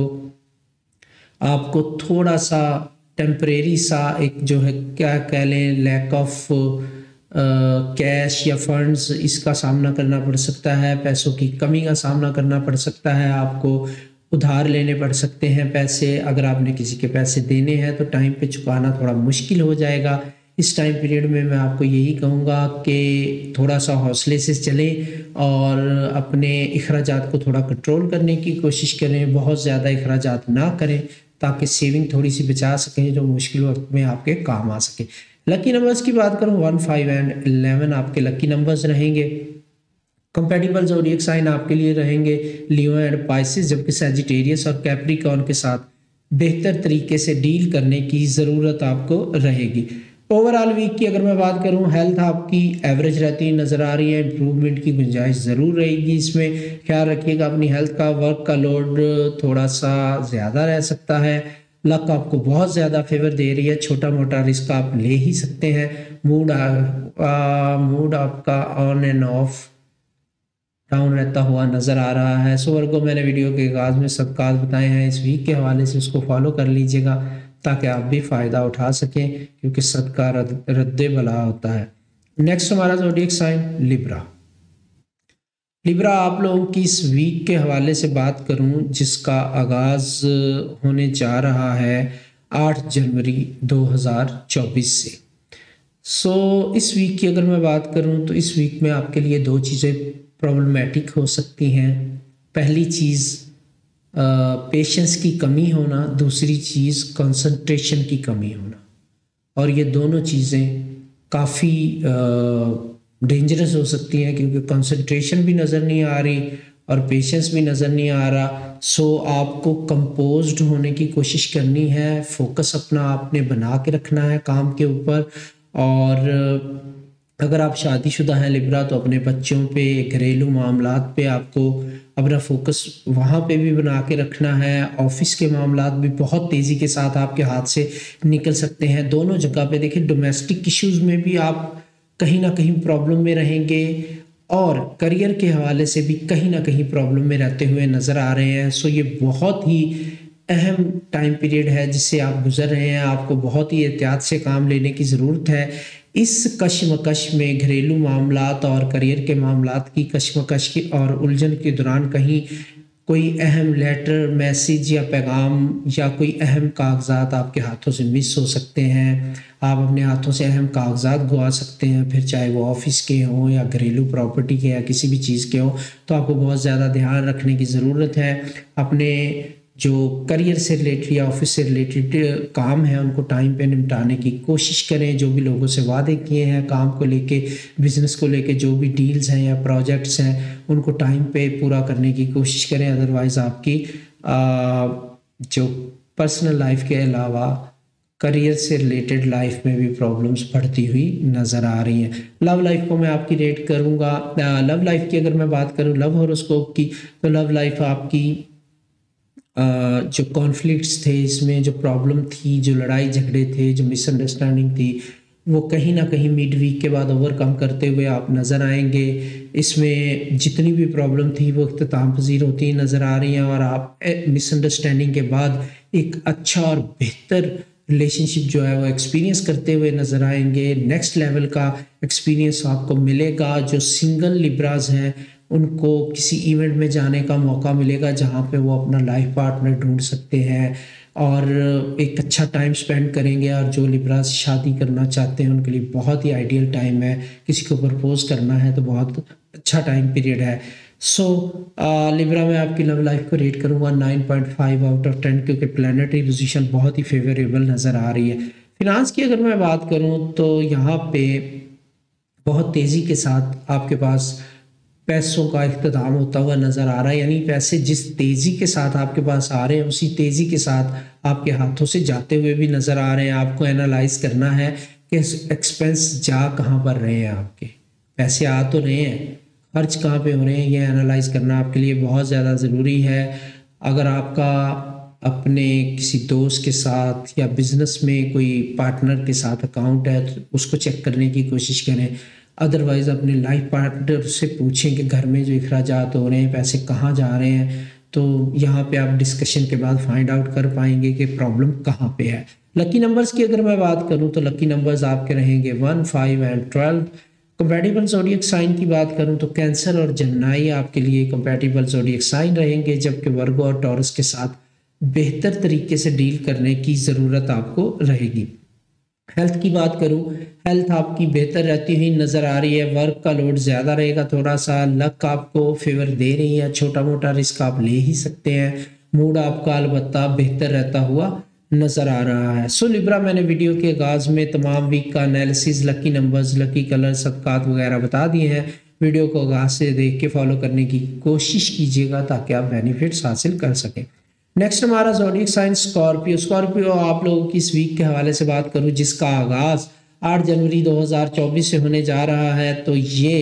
आपको थोड़ा सा टेम्परेरी सा एक जो है क्या कह लें लैक ऑफ कैश या फंड्स, इसका सामना करना पड़ सकता है। पैसों की कमी का सामना करना पड़ सकता है। आपको उधार लेने पड़ सकते हैं पैसे। अगर आपने किसी के पैसे देने हैं तो टाइम पे चुकाना थोड़ा मुश्किल हो जाएगा। इस टाइम पीरियड में मैं आपको यही कहूँगा कि थोड़ा सा हौसले से चलें और अपने अखराजात को थोड़ा कंट्रोल करने की कोशिश करें। बहुत ज़्यादा अखराजात ना करें ताकि सेविंग थोड़ी सी बचा सकें जो मुश्किल वक्त में आपके काम आ सके। लकी नंबर्स की बात करूँ वन फाइव एंड इलेवन आपके लकी नंबर्स रहेंगे। कंपैटिबल ज़ोडिएक साइन आपके लिए रहेंगे लियो एंड पाइसिस, जबकि सैजिटेरियस और कैप्रिकॉर्न के साथ बेहतर तरीके से डील करने की ज़रूरत आपको रहेगी। ओवरऑल वीक की अगर मैं बात करूं, हेल्थ आपकी एवरेज रहती नज़र आ रही है। इंप्रूवमेंट की गुंजाइश ज़रूर रहेगी। इसमें ख्याल रखिएगा अपनी हेल्थ का। वर्क का लोड थोड़ा सा ज़्यादा रह सकता है। लक आपको बहुत ज़्यादा फेवर दे रही है। छोटा मोटा रिस्क आप ले ही सकते हैं। मूड मूड आपका ऑन एंड ऑफ डाउन रहता हुआ नज़र आ रहा है। सो वर्गो मैंने वीडियो के आगाज़ में सदकात बताए हैं, इस वीक के हवाले से उसको फॉलो कर लीजिएगा ताकि आप भी फ़ायदा उठा सकें, क्योंकि सदका रद, रद्दे बला होता है। नेक्स्ट हमारा ज़ोडिएक साइन लिब्रा। लिब्रा आप लोगों की इस वीक के हवाले से बात करूं, जिसका आगाज़ होने जा रहा है आठ जनवरी दो हज़ार चौबीस से। सो इस वीक की अगर मैं बात करूं तो इस वीक में आपके लिए दो चीज़ें प्रॉब्लमैटिक हो सकती हैं। पहली चीज़ पेशेंस की कमी होना, दूसरी चीज़ कंसंट्रेशन की कमी होना, और ये दोनों चीज़ें काफ़ी डेंजरस हो सकती हैं, क्योंकि कंसंट्रेशन भी नज़र नहीं आ रही और पेशेंस भी नज़र नहीं आ रहा। सो आपको कंपोज्ड होने की कोशिश करनी है। फोकस अपना आपने बना के रखना है काम के ऊपर। और अगर आप शादीशुदा हैं लिब्रा तो अपने बच्चों पे, घरेलू मामलात पे आपको अपना फोकस वहाँ पे भी बना के रखना है। ऑफिस के मामलात भी बहुत तेज़ी के साथ आपके हाथ से निकल सकते हैं। दोनों जगह पे देखिए, डोमेस्टिक इश्यूज़ में भी आप कहीं ना कहीं प्रॉब्लम में रहेंगे और करियर के हवाले से भी कहीं ना कहीं प्रॉब्लम में रहते हुए नज़र आ रहे हैं। सो ये बहुत ही अहम टाइम पीरियड है जिससे आप गुजर रहे हैं। आपको बहुत ही एहतियात से काम लेने की ज़रूरत है। इस कशमकश में, घरेलू मामलात और करियर के मामलात की कशमकश की और उलझन के दौरान कहीं कोई अहम लेटर, मैसेज या पैगाम या कोई अहम कागजात आपके हाथों से मिस हो सकते हैं। आप अपने हाथों से अहम कागजात गवा सकते हैं, फिर चाहे वो ऑफिस के हों या घरेलू प्रॉपर्टी के या किसी भी चीज़ के हों। तो आपको बहुत ज़्यादा ध्यान रखने की ज़रूरत है। अपने जो करियर से रिलेटेड या ऑफिस से रिलेटेड काम है उनको टाइम पे निपटाने की कोशिश करें। जो भी लोगों से वादे किए हैं काम को लेके, बिज़नेस को लेके, जो भी डील्स हैं या प्रोजेक्ट्स हैं उनको टाइम पे पूरा करने की कोशिश करें। अदरवाइज़ आपकी आ, जो पर्सनल लाइफ के अलावा करियर से रिलेटेड लाइफ में भी प्रॉब्लम्स बढ़ती हुई नज़र आ रही हैं। लव लाइफ को मैं आपकी रेट करूँगा। लव लाइफ की अगर मैं बात करूँ, लव हॉरोस्कोप की, तो लव लाइफ आपकी Uh, जो कॉन्फ्लिक्ट्स थे, इसमें जो प्रॉब्लम थी, जो लड़ाई झगड़े थे, जो मिसअंडरस्टैंडिंग थी, वो कहीं ना कहीं मिड वीक के बाद ओवरकम करते हुए आप नज़र आएंगे। इसमें जितनी भी प्रॉब्लम थी वो इख्तिताम पजीर होती नज़र आ रही हैं और आप मिसअंडरस्टैंडिंग के बाद एक अच्छा और बेहतर रिलेशनशिप जो है वो एक्सपीरियंस करते हुए नज़र आएंगे। नेक्स्ट लेवल का एक्सपीरियंस आपको मिलेगा। जो सिंगल लिब्राज हैं उनको किसी इवेंट में जाने का मौका मिलेगा जहाँ पे वो अपना लाइफ पार्टनर ढूंढ सकते हैं और एक अच्छा टाइम स्पेंड करेंगे। और जो लिब्राज शादी करना चाहते हैं उनके लिए बहुत ही आइडियल टाइम है। किसी को प्रपोज करना है तो बहुत अच्छा टाइम पीरियड है। सो so, लिब्रा में आपकी लव लाइफ को रेट करूँगा nine point five out of ten, क्योंकि प्लानिटरी पोजीशन बहुत ही फेवरेबल नज़र आ रही है। फिनांस की अगर मैं बात करूँ तो यहाँ पे बहुत तेज़ी के साथ आपके पास पैसों का इख्तिताम होता हुआ नज़र आ रहा है। यानी पैसे जिस तेज़ी के साथ आपके पास आ रहे हैं उसी तेज़ी के साथ आपके हाथों से जाते हुए भी नज़र आ रहे हैं। आपको एनालाइज करना है कि एक्सपेंस जा कहाँ पर रहे हैं, आपके पैसे आ तो रहे हैं, खर्च कहाँ पे हो रहे हैं, ये एनालाइज करना आपके लिए बहुत ज़्यादा ज़रूरी है। अगर आपका अपने किसी दोस्त के साथ या बिज़नेस में कोई पार्टनर के साथ अकाउंट है तो उसको चेक करने की कोशिश करें। अदरवाइज़ अपने लाइफ पार्टनर से पूछें कि घर में जो अखराजात हो रहे हैं, पैसे कहाँ जा रहे हैं, तो यहाँ पे आप डिस्कशन के बाद फाइंड आउट कर पाएंगे कि प्रॉब्लम कहाँ पे है। लकी नंबर्स की अगर मैं बात करूँ तो लकी नंबर्स आपके रहेंगे one, five and twelve. Compatible zodiac sign की बात करूं तो कैंसर और जमनाई आपके लिए कंपैटिबल ज़ोडिएक साइन रहेंगे, जबकि वर्गो और टॉरस के साथ बेहतर तरीके से डील करने की ज़रूरत आपको रहेगी। हेल्थ की बात करूं, हेल्थ आपकी बेहतर रहती हुई नज़र आ रही है। वर्क का लोड ज़्यादा रहेगा थोड़ा सा, लक आपको फेवर दे रही है, छोटा मोटा रिस्क आप ले ही सकते हैं। मूड आपका अलबत्ता बेहतर रहता हुआ नज़र आ रहा है। सो लिब्रा, मैंने वीडियो के आगाज़ में तमाम वीक का analysis, lucky numbers, lucky colour, सदकात वगैरह बता दिए हैं। वीडियो को आगाज़ से देख के फॉलो करने की कोशिश कीजिएगा ताकि आप बेनिफिट्स हासिल कर सकें। नेक्स्ट हमारा ज़ोडिएक साइन स्कॉर्पियो। स्कॉर्पियो आप लोगों की इस वीक के हवाले से बात करूं जिसका आगाज़ आठ जनवरी दो हज़ार चौबीस से होने जा रहा है, तो ये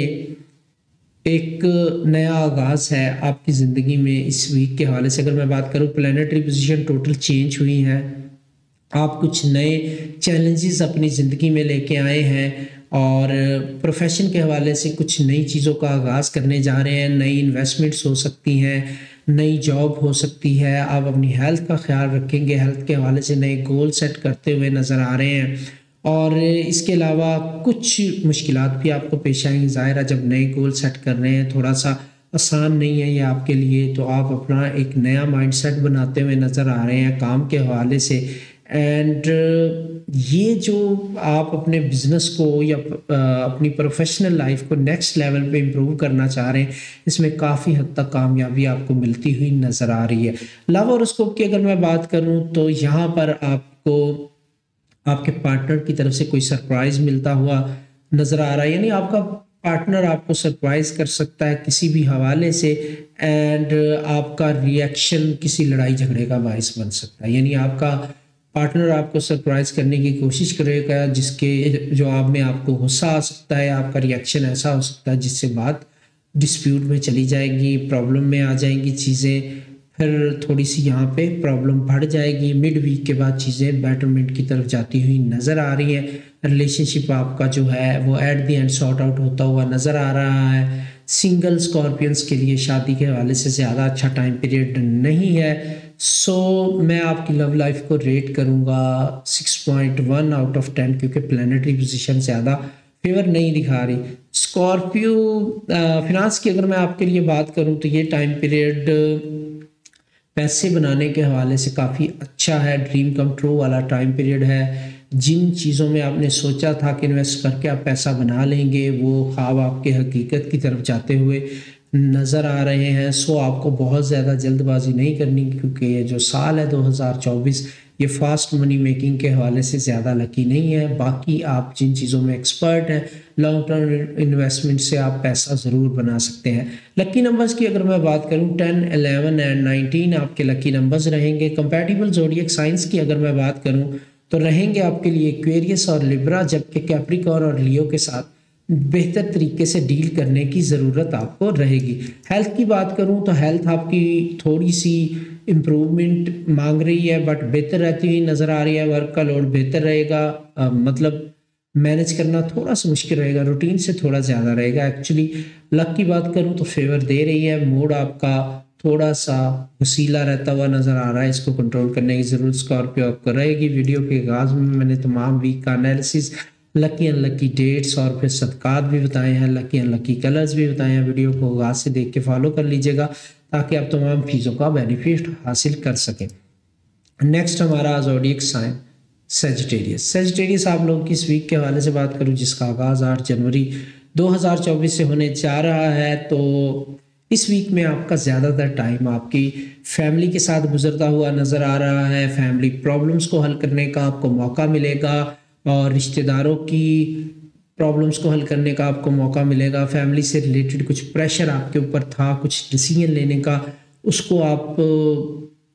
एक नया आगाज़ है आपकी ज़िंदगी में। इस वीक के हवाले से अगर मैं बात करूं, प्लैनेटरी पोजीशन टोटल चेंज हुई है, आप कुछ नए चैलेंजेस अपनी ज़िंदगी में लेके आए हैं और प्रोफेशन के हवाले से कुछ नई चीज़ों का आगाज़ करने जा रहे हैं। नई इन्वेस्टमेंट्स हो सकती हैं, नई जॉब हो सकती है, आप अपनी हेल्थ का ख्याल रखेंगे, हेल्थ के हवाले से नए गोल सेट करते हुए नज़र आ रहे हैं। और इसके अलावा कुछ मुश्किलात भी आपको पेश आएंगी। ज़ाहिर है जब नए गोल सेट कर रहे हैं थोड़ा सा आसान नहीं है ये आपके लिए, तो आप अपना एक नया माइंडसेट बनाते हुए नज़र आ रहे हैं काम के हवाले से। एंड ये जो आप अपने बिज़नेस को या अपनी प्रोफेशनल लाइफ को नेक्स्ट लेवल पे इम्प्रूव करना चाह रहे हैं, इसमें काफ़ी हद तक कामयाबी आपको मिलती हुई नज़र आ रही है। लव हॉरोस्कोप की अगर मैं बात करूं तो यहाँ पर आपको आपके पार्टनर की तरफ से कोई सरप्राइज़ मिलता हुआ नज़र आ रहा है, यानी आपका पार्टनर आपको सरप्राइज़ कर सकता है किसी भी हवाले से। एंड आपका रिएक्शन किसी लड़ाई झगड़े का बायस बन सकता है, यानी आपका पार्टनर आपको सरप्राइज़ करने की कोशिश करेगा जिसके जवाब में आपको गुस्सा आ सकता है, आपका रिएक्शन ऐसा हो सकता है जिससे बात डिस्प्यूट में चली जाएगी, प्रॉब्लम में आ जाएंगी चीज़ें, फिर थोड़ी सी यहाँ पे प्रॉब्लम बढ़ जाएगी। मिड वीक के बाद चीज़ें बेटरमेंट की तरफ जाती हुई नज़र आ रही है। रिलेशनशिप आपका जो है वो at the end sort out होता हुआ नज़र आ रहा है। सिंगल स्कॉर्पियंस के लिए शादी के हवाले से ज़्यादा अच्छा टाइम पीरियड नहीं है। सो so, मैं आपकी लव लाइफ को रेट करूँगा six point one out of ten, क्योंकि प्लैनेटरी पोजीशन ज़्यादा फेवर नहीं दिखा रही। स्कॉर्पियो फिनांस की अगर मैं आपके लिए बात करूँ तो ये टाइम पीरियड पैसे बनाने के हवाले से काफ़ी अच्छा है, ड्रीम कम ट्रू वाला टाइम पीरियड है। जिन चीज़ों में आपने सोचा था कि इन्वेस्ट करके आप पैसा बना लेंगे, वो ख्वाब आपके हकीकत की तरफ जाते हुए नज़र आ रहे हैं। सो आपको बहुत ज़्यादा जल्दबाजी नहीं करनी, क्योंकि ये जो साल है दो हज़ार चौबीस ये फास्ट मनी मेकिंग के हवाले से ज़्यादा लकी नहीं है। बाकी आप जिन चीज़ों में एक्सपर्ट हैं, लॉन्ग टर्म इन्वेस्टमेंट से आप पैसा ज़रूर बना सकते हैं। लकी नंबर्स की अगर मैं बात करूं, टेन, इलेवन एंड नाइनटीन आपके लकी नंबर्स रहेंगे। कंपैटिबल ज़ोडिएक साइंस की अगर मैं बात करूं तो रहेंगे आपके लिए एक्वेरियस और लिब्रा, जबकि कैप्रिकॉर्न और लियो के साथ बेहतर तरीके से डील करने की ज़रूरत आपको रहेगी। हेल्थ की बात करूं तो हेल्थ आपकी थोड़ी सी इम्प्रूवमेंट मांग रही है, बट बेहतर रहती हुई नज़र आ रही है। वर्क का लोड बेहतर रहेगा, आ, मतलब मैनेज करना थोड़ा सा मुश्किल रहेगा, रूटीन से थोड़ा ज़्यादा रहेगा। एक्चुअली लक की बात करूं तो फेवर दे रही है। मूड आपका थोड़ा सा वसीला रहता हुआ नज़र आ रहा है, इसको कंट्रोल करने की ज़रूरत स्कॉर्पियो आपको रहेगी। वीडियो के आगाज़ में मैंने तमाम वीक का एनालिसिस, लकी अनलकी डेट्स और फिर सदकात भी बताए हैं, लकी अनलकी कलर्स भी बताए हैं। वीडियो को आगाज़ से देख के फॉलो कर लीजिएगा ताकि आप तमाम चीज़ों का बेनिफिट हासिल कर सकें। नेक्स्ट हमारा ज़ोडिएक साइन सेजिटेरियस। सेजिटेरियस आप लोगों की इस वीक के हवाले से बात करूं जिसका आगाज़ आठ जनवरी दो हज़ार चौबीस से होने जा रहा है, तो इस वीक में आपका ज़्यादातर टाइम आपकी फैमिली के साथ गुजरता हुआ नज़र आ रहा है। फैमिली प्रॉब्लम्स को हल करने का आपको मौका मिलेगा और रिश्तेदारों की प्रॉब्लम्स को हल करने का आपको मौका मिलेगा। फैमिली से रिलेटेड कुछ प्रेशर आपके ऊपर था, कुछ डिसीजन लेने का, उसको आप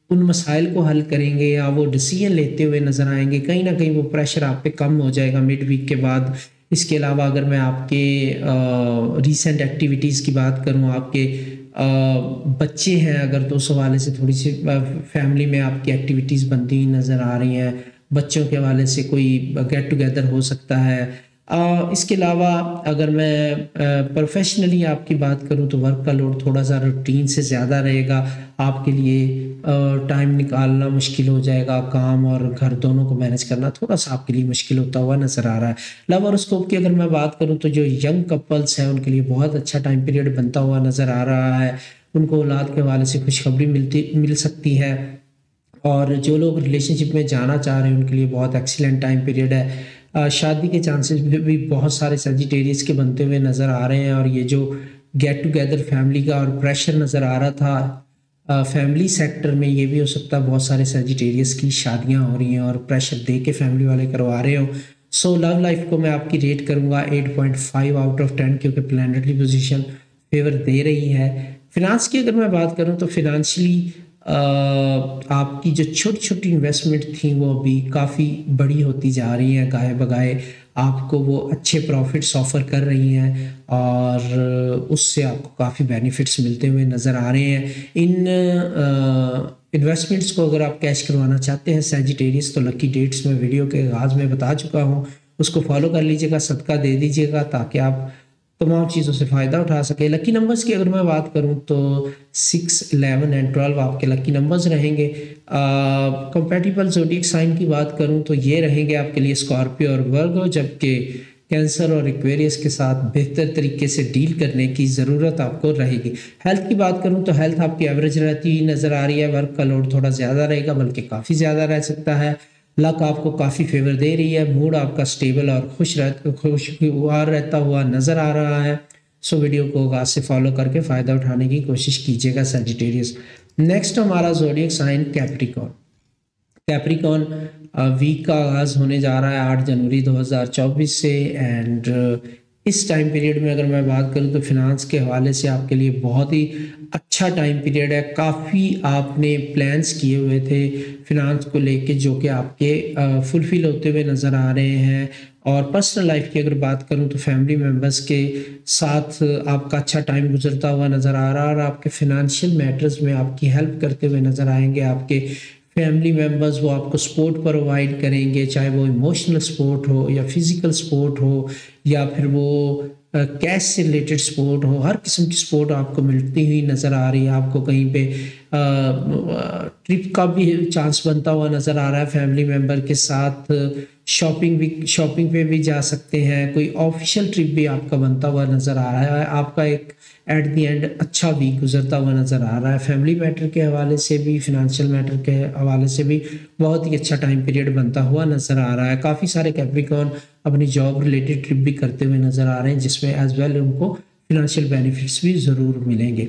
उन मसाइल को हल करेंगे या वो डिसीजन लेते हुए नज़र आएंगे। कहीं ना कहीं वो प्रेशर आप पे कम हो जाएगा मिड वीक के बाद। इसके अलावा अगर मैं आपके रीसेंट एक्टिविटीज़ की बात करूं, आपके आ, बच्चे हैं अगर तो उस हवाले से थोड़ी सी फैमिली में आपकी एक्टिविटीज़ बनती हुई नज़र आ रही हैं। बच्चों के हवाले से कोई गेट टुगेदर हो सकता है। आ, इसके अलावा अगर मैं प्रोफेशनली आपकी बात करूं तो वर्क का लोड थोड़ा सा रूटीन से ज़्यादा रहेगा। आपके लिए टाइम निकालना मुश्किल हो जाएगा। काम और घर दोनों को मैनेज करना थोड़ा सा आपके लिए मुश्किल होता हुआ नज़र आ रहा है। लव हॉरोस्कोप की अगर मैं बात करूं तो जो यंग कपल्स हैं उनके लिए बहुत अच्छा टाइम पीरियड बनता हुआ नज़र आ रहा है। उनको औलाद के हवाले से खुशखबरी मिलती मिल सकती है। और जो लोग रिलेशनशिप में जाना चाह रहे हैं उनके लिए बहुत एक्सीलेंट टाइम पीरियड है। आ, शादी के चांसेस भी, भी बहुत सारे सजिटेरियस के बनते हुए नज़र आ रहे हैं। और ये जो गेट टुगेदर फैमिली का और प्रेशर नज़र आ रहा था आ, फैमिली सेक्टर में, ये भी हो सकता है बहुत सारे सजिटेरियस की शादियां हो रही हैं और प्रेशर दे के फैमिली वाले करवा रहे हो। सो लव लाइफ को मैं आपकी रेट करूँगा eight point five out of ten क्योंकि प्लैनेटरी पोजीशन फेवर दे रही है। फिनांस की अगर मैं बात करूँ तो फिनेंशियली आपकी जो छोटी छोटी इन्वेस्टमेंट थी वो अभी काफ़ी बड़ी होती जा रही हैं। गाए बगाए आपको वो अच्छे प्रॉफिट्स ऑफर कर रही हैं और उससे आपको काफ़ी बेनिफिट्स मिलते हुए नज़र आ रहे हैं। इन इन्वेस्टमेंट्स को अगर आप कैश करवाना चाहते हैं सैजिटेरियस तो लकी डेट्स में वीडियो के आगाज़ में बता चुका हूँ, उसको फॉलो कर लीजिएगा, सदका दे दीजिएगा ताकि आप तमाम चीज़ों से फ़ायदा उठा सके। लकी नंबर्स की अगर मैं बात करूं तो सिक्स, इलेवन एंड ट्वेल्व आपके लकी नंबर्स रहेंगे। कंपैटिबल ज़ोडिएक साइन की बात करूं तो ये रहेंगे आपके लिए स्कॉर्पियो और वर्गो, जबकि कैंसर और एक्वेरियस के साथ बेहतर तरीके से डील करने की ज़रूरत आपको रहेगी। हेल्थ की बात करूं तो हेल्थ आपकी एवरेज रहती हुई नज़र आ रही है। वर्क का लोड थोड़ा ज़्यादा रहेगा, बल्कि काफ़ी ज़्यादा रह सकता है। लक आपको काफ़ी फेवर दे रही है। मूड आपका स्टेबल और खुश रह खुशगवार रहता हुआ नज़र आ रहा है। सो वीडियो को आगाज से फॉलो करके फ़ायदा उठाने की कोशिश कीजिएगा सैजिटेरियस। नेक्स्ट हमारा zodiac sign Capricorn. Capricorn week का आगाज़ होने जा रहा है आठ जनवरी दो हज़ार चौबीस से। एंड इस टाइम पीरियड में अगर मैं बात करूं तो फिनांस के हवाले से आपके लिए बहुत ही अच्छा टाइम पीरियड है। काफ़ी आपने प्लान्स किए हुए थे फिनांस को लेके जो कि आपके फुलफिल होते हुए नज़र आ रहे हैं। और पर्सनल लाइफ की अगर बात करूं तो फैमिली मेम्बर्स के साथ आपका अच्छा टाइम गुजरता हुआ नज़र आ रहा है और आपके फिनंशियल मैटर्स में आपकी हेल्प करते हुए नज़र आएंगे। आपके फैमिली मेम्बर्स वो आपको सपोर्ट प्रोवाइड करेंगे, चाहे वो इमोशनल सपोर्ट हो या फिज़िकल सपोर्ट हो या फिर वो कैश से रिलेटेड सपोर्ट हो। हर किस्म की सपोर्ट आपको मिलती हुई नज़र आ रही है। आपको कहीं पे ट्रिप का भी चांस बनता हुआ नज़र आ रहा है। फैमिली मेम्बर के साथ शॉपिंग भी शॉपिंग पे भी जा सकते हैं। कोई ऑफिशियल ट्रिप भी आपका बनता हुआ नज़र आ रहा है। आपका एक एट दी एंड अच्छा वीक गुजरता हुआ नज़र आ रहा है। फैमिली मैटर के हवाले से भी, फिनंशियल मैटर के हवाले से भी बहुत ही अच्छा टाइम पीरियड बनता हुआ नज़र आ रहा है। काफ़ी सारे कैप्रिकॉर्न अपनी जॉब रिलेटेड ट्रिप भी करते हुए नज़र आ रहे हैं जिसमें एज वेल उनको फिनंशियल बेनिफिट्स भी ज़रूर मिलेंगे।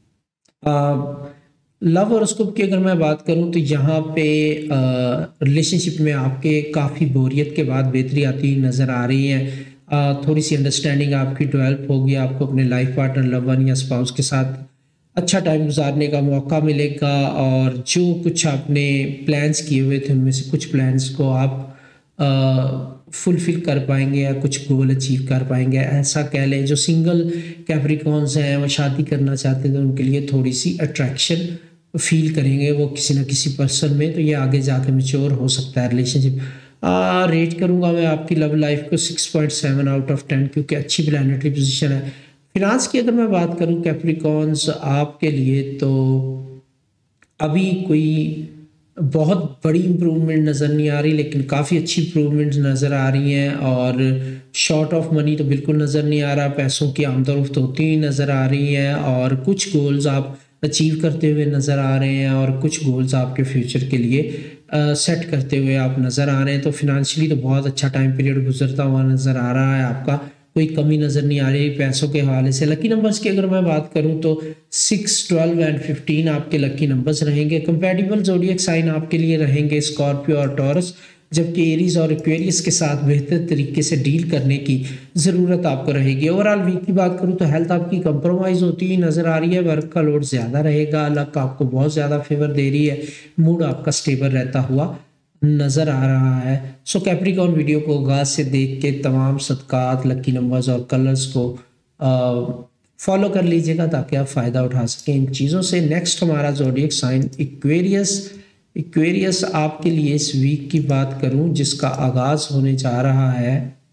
लव हॉरोस्कोप की अगर मैं बात करूं तो यहाँ पे रिलेशनशिप में आपके काफ़ी बोरियत के बाद बेहतरी आती हुई नज़र आ रही है। आ, थोड़ी सी अंडरस्टैंडिंग आपकी डेवलप होगी। आपको अपने लाइफ पार्टनर, लव वन या स्पाउस के साथ अच्छा टाइम गुजारने का मौका मिलेगा और जो कुछ आपने प्लान्स किए हुए थे उनमें से कुछ प्लान्स को आप फुलफिल कर पाएंगे या कुछ गोल अचीव कर पाएंगे, ऐसा कह लें। जो सिंगल कैप्रिकॉर्न्स हैं वो शादी करना चाहते थे उनके लिए थोड़ी सी अट्रैक्शन फील करेंगे वो किसी न किसी पर्सन में, तो ये आगे जाके मैच्योर हो सकता है रिलेशनशिप। रेट करूंगा मैं आपकी लव लाइफ को six point seven out of ten क्योंकि अच्छी प्लैनेटरी पोजीशन है। फिनांस की अगर मैं बात करूं कैप्रिकॉर्न्स आपके लिए तो अभी कोई बहुत बड़ी इम्प्रूवमेंट नज़र नहीं आ रही, लेकिन काफ़ी अच्छी इम्प्रूवमेंट नज़र आ रही हैं। और शॉर्ट ऑफ मनी तो बिल्कुल नज़र नहीं आ रहा, पैसों की आमदोरफ्त होती हुई नज़र आ रही है और कुछ गोल्स आप अचीव करते हुए नज़र आ रहे हैं और कुछ गोल्स आपके फ्यूचर के लिए सेट करते हुए आप नज़र आ रहे हैं। तो फिनंशियली तो बहुत अच्छा टाइम पीरियड गुजरता हुआ नज़र आ रहा है। आपका कोई कमी नज़र नहीं आ रही पैसों के हवाले से। लकी नंबर्स की अगर मैं बात करूं तो सिक्स, ट्वेल्व एंड फिफ्टीन आपके लकी नंबर्स रहेंगे। कंपैटिबल ज़ोडिएक साइन आपके लिए रहेंगे स्कॉर्पियो और टॉरस, जबकि एरीज और एक्वेरियस के साथ बेहतर तरीके से डील करने की ज़रूरत आपको रहेगी। ओवरऑल वीक की बात करूँ तो हेल्थ आपकी कंप्रोमाइज़ होती हुई नज़र आ रही है, वर्क का लोड ज़्यादा रहेगा, लक आपको बहुत ज़्यादा फेवर दे रही है, मूड आपका स्टेबल रहता हुआ नज़र आ रहा है। सो कैप्रिकॉर्न वीडियो को आगाज से देख के तमाम सदकात, लकी नंबर्स और कलर्स को फॉलो कर लीजिएगा ताकि आप फ़ायदा उठा सकें इन चीज़ों से। नेक्स्ट हमारा ज़ोडिएक साइन एक्वेरियस। एक्वेरियस आपके लिए इस वीक की बात करूं जिसका आगाज़ होने जा रहा है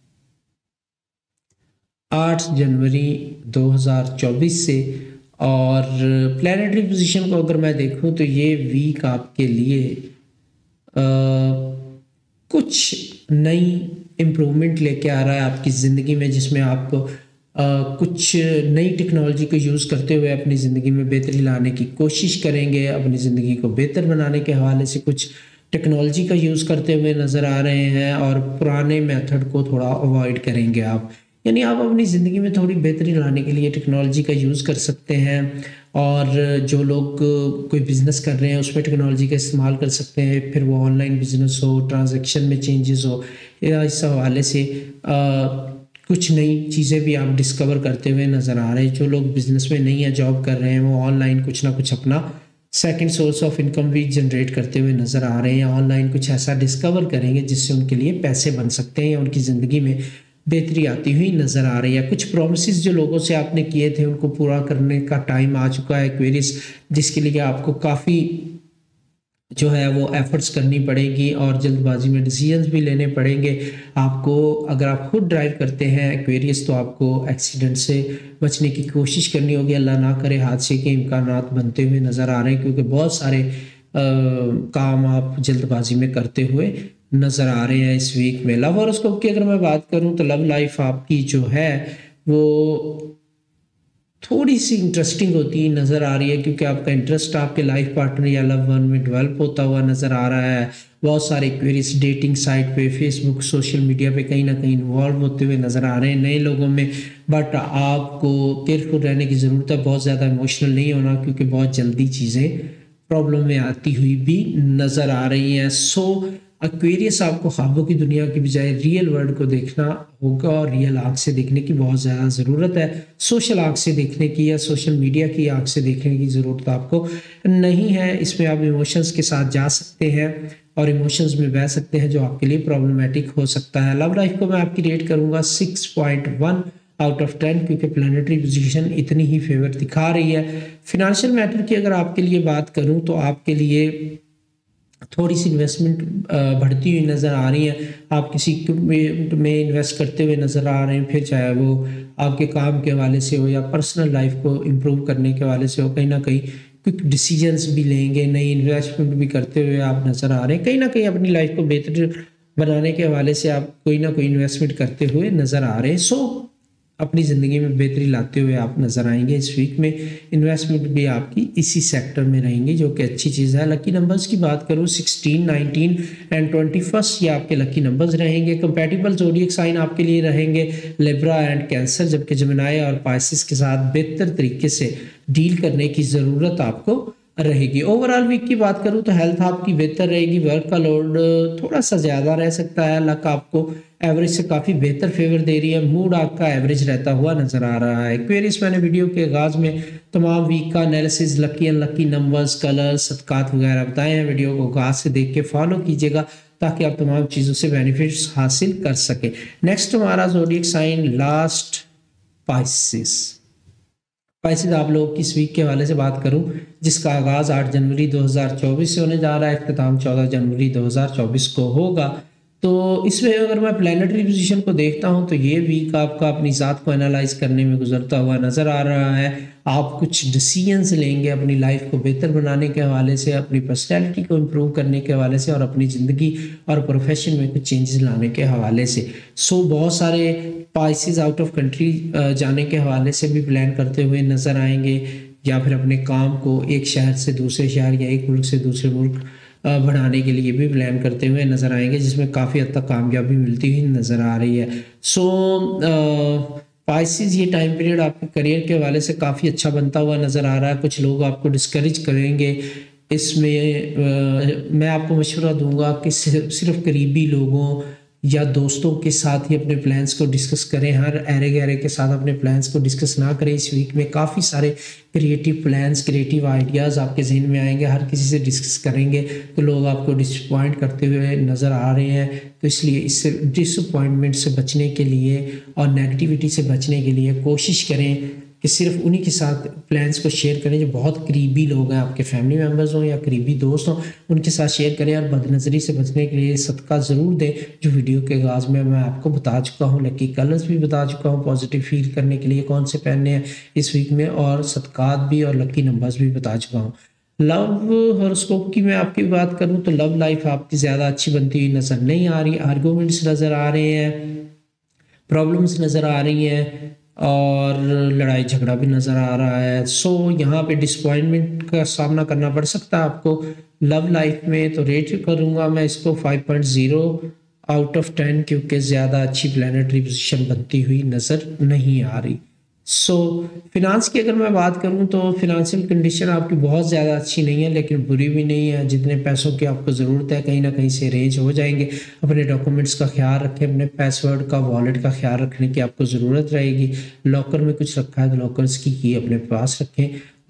आठ जनवरी दो हज़ार चौबीस से, और प्लैनेटरी पोजीशन को अगर मैं देखूं तो ये वीक आपके लिए आ, कुछ नई इम्प्रूवमेंट लेके आ रहा है आपकी ज़िंदगी में, जिसमें आपको Uh, कुछ नई टेक्नोलॉजी को यूज़ करते हुए अपनी ज़िंदगी में बेहतरी लाने की कोशिश करेंगे। अपनी ज़िंदगी को बेहतर बनाने के हवाले से कुछ टेक्नोलॉजी का यूज़ करते हुए नज़र आ रहे हैं, और पुराने मेथड को थोड़ा अवॉइड करेंगे आप। यानी आप अपनी ज़िंदगी में थोड़ी बेहतरी लाने के लिए टेक्नोलॉजी का यूज़ कर सकते हैं, और जो लोग कोई बिज़नेस कर रहे हैं उसमें टेक्नोलॉजी का इस्तेमाल कर सकते हैं, फिर वो ऑनलाइन बिज़नेस हो, ट्रांजैक्शन में चेंजेस हो, या इस हवाले से आ, कुछ नई चीज़ें भी आप डिस्कवर करते हुए नज़र आ रहे हैं। जो लोग बिज़नेस में नहीं है, जॉब कर रहे हैं, वो ऑनलाइन कुछ ना कुछ अपना सेकंड सोर्स ऑफ इनकम भी जनरेट करते हुए नज़र आ रहे हैं। ऑनलाइन कुछ ऐसा डिस्कवर करेंगे जिससे उनके लिए पैसे बन सकते हैं या उनकी ज़िंदगी में बेहतरी आती हुई नज़र आ रही है। कुछ प्रोमिसेस जो लोगों से आपने किए थे उनको पूरा करने का टाइम आ चुका है एक्वेरियस, जिसके लिए आपको काफ़ी जो है वो एफर्ट्स करनी पड़ेगी और जल्दबाजी में डिसीजंस भी लेने पड़ेंगे आपको। अगर आप खुद ड्राइव करते हैं एक्वेरियस तो आपको एक्सीडेंट से बचने की कोशिश करनी होगी। अल्लाह ना करे हादसे के इम्कानात बनते हुए नज़र आ रहे हैं, क्योंकि बहुत सारे आ, काम आप जल्दबाजी में करते हुए नज़र आ रहे हैं इस वीक में। लव हॉरोस्कोप की अगर मैं बात करूं तो लव लाइफ आपकी जो है वो थोड़ी सी इंटरेस्टिंग होती नज़र आ रही है, क्योंकि आपका इंटरेस्ट आपके लाइफ पार्टनर या लव वन में डेवलप होता हुआ नज़र आ रहा है। बहुत सारे एक्वेरियस डेटिंग साइट पे, फेसबुक, सोशल मीडिया पे कहीं ना कहीं इन्वॉल्व होते हुए नज़र आ रहे हैं नए लोगों में। बट आपको केयरफुल रहने की ज़रूरत है, बहुत ज़्यादा इमोशनल नहीं होना, क्योंकि बहुत जल्दी चीज़ें प्रॉब्लम में आती हुई भी नज़र आ रही हैं। सो एक्वेरियस आपको ख्वाबों की दुनिया की बजाय रियल वर्ल्ड को देखना होगा, और रियल आँख से देखने की बहुत ज़्यादा ज़रूरत है। सोशल आँख से देखने की या सोशल मीडिया की आँख से देखने की ज़रूरत आपको नहीं है। इसमें आप इमोशंस के साथ जा सकते हैं और इमोशंस में बह सकते हैं, जो आपके लिए प्रॉब्लमेटिक हो सकता है। लव लाइफ को मैं आपकी रेट करूँगा six point one out of ten, क्योंकि प्लानिटरी पोजीशन इतनी ही फेवर दिखा रही है। फिनेंशियल मैटर की अगर आपके लिए बात करूँ तो आपके लिए थोड़ी सी इन्वेस्टमेंट बढ़ती हुई नज़र आ रही है। आप किसी में इन्वेस्ट करते हुए नज़र आ रहे हैं, फिर चाहे वो आपके काम के हवाले से हो या पर्सनल लाइफ को इम्प्रूव करने के हवाले से हो। कहीं ना कहीं क्विक डिसीजंस भी लेंगे, नई इन्वेस्टमेंट भी करते हुए आप नज़र आ रहे हैं। कहीं ना कहीं अपनी लाइफ को बेहतर बनाने के हवाले से आप कोई ना कोई इन्वेस्टमेंट करते हुए नज़र आ रहे हैं। सो अपनी ज़िंदगी में बेहतरी लाते हुए आप नज़र आएंगे इस वीक में। इन्वेस्टमेंट भी आपकी इसी सेक्टर में रहेंगी, जो कि अच्छी चीज़ है। लकी नंबर्स की बात करूँ sixteen, nineteen and twenty first, ये आपके लकी नंबर्स रहेंगे। कंपैटिबल ज़ोडिएक साइन आपके लिए रहेंगे लिब्रा एंड कैंसर, जबकि जेमिनी और पाइसिस के साथ बेहतर तरीके से डील करने की ज़रूरत आपको रहेगी। ओवरऑल वीक की बात करूँ तो हेल्थ आपकी बेहतर रहेगी, वर्क का लोड थोड़ा सा ज़्यादा रह सकता है, लक आपको एवरेज से काफ़ी बेहतर फेवर दे रही है, मूड आपका एवरेज रहता हुआ नज़र आ रहा है। क्वेरीज मैंने वीडियो के आगाज़ में तमाम वीक का analysis, lucky unlucky numbers, colour, सदकात वगैरह बताए हैं। वीडियो को आगाज़ से देख के फॉलो कीजिएगा ताकि आप तमाम चीज़ों से बेनिफिट्स हासिल कर सकें। नेक्स्ट हमारा zodiac sign last Pisces. Pisces आप लोग किस वीक के हवाले से बात करूं जिसका आगाज़ आठ जनवरी दो हज़ार चौबीस से होने जा रहा है, इख्तिताम चौदह जनवरी दो हज़ार चौबीस को होगा। तो इसमें अगर मैं प्लानिटरी पोजीशन को देखता हूं तो ये वीक आपका अपनी ज़ात को एनालाइज करने में गुजरता हुआ नज़र आ रहा है। आप कुछ डिसीजंस लेंगे अपनी लाइफ को बेहतर बनाने के हवाले से, अपनी पर्सनैलिटी को इम्प्रूव करने के हवाले से और अपनी ज़िंदगी और प्रोफेशन में कुछ चेंजेस लाने के हवाले से। सो बहुत सारे पाइसिस आउट ऑफ कंट्री जाने के हवाले से भी प्लान करते हुए नज़र आएंगे, या फिर अपने काम को एक शहर से दूसरे शहर या एक मुल्क से दूसरे मुल्क बढ़ाने के लिए भी प्लान करते हुए नज़र आएंगे, जिसमें काफ़ी हद तक कामयाबी मिलती हुई नज़र आ रही है। सो पाइसिस ये टाइम पीरियड आपके करियर के हवाले से काफ़ी अच्छा बनता हुआ नज़र आ रहा है। कुछ लोग आपको डिस्करेज करेंगे इसमें आ, मैं आपको मशवरा दूंगा कि सिर्फ सिर्फ करीबी लोगों या दोस्तों के साथ ही अपने प्लान्स को डिस्कस करें। हर अरे गहरे के साथ अपने प्लान्स को डिस्कस ना करें। इस वीक में काफ़ी सारे क्रिएटिव प्लान्स, क्रिएटिव आइडियाज़ आपके जहन में आएंगे। हर किसी से डिस्कस करेंगे तो लोग आपको डिसअपॉइंट करते हुए नज़र आ रहे हैं। तो इसलिए इससे डिसअपॉइंटमेंट से बचने के लिए और नेगेटिविटी से बचने के लिए कोशिश करें कि सिर्फ उन्हीं के साथ प्लान्स को शेयर करें जो बहुत करीबी लोग हैं, आपके फैमिली मेम्बर्स हों या करीबी दोस्त हों, उनके साथ शेयर करें। और बदनज़री से बचने के लिए सदका ज़रूर दें, जो वीडियो के आगाज़ में मैं आपको बता चुका हूँ। लकी कलर्स भी बता चुका हूँ, पॉजिटिव फील करने के लिए कौन से पहनने हैं इस वीक में, और सदकात भी और लकी नंबर्स भी बता चुका हूँ। लव हॉरोस्कोप की मैं आपकी बात करूँ तो लव लाइफ आपकी ज़्यादा अच्छी बनती हुई नज़र नहीं आ रही। आर्गूमेंट्स नज़र आ रहे हैं, प्रॉब्लम्स नज़र आ रही हैं और लड़ाई झगड़ा भी नज़र आ रहा है। सो यहाँ पे डिसअपॉइंटमेंट का सामना करना पड़ सकता है आपको लव लाइफ में। तो रेट करूँगा मैं इसको five point zero out of ten, क्योंकि ज़्यादा अच्छी प्लानिटरी पोजीशन बनती हुई नज़र नहीं आ रही। सो so, फिनांस की अगर मैं बात करूं तो फिनंशियल कंडीशन आपकी बहुत ज़्यादा अच्छी नहीं है, लेकिन बुरी भी नहीं है। जितने पैसों की आपको ज़रूरत है कहीं ना कहीं से अरेंज हो जाएंगे। अपने डॉक्यूमेंट्स का ख्याल रखें, अपने पासवर्ड का, वॉलेट का ख्याल रखने की आपको ज़रूरत रहेगी। लॉकर में कुछ रखा है तो लॉकर्स की की अपने पास रखें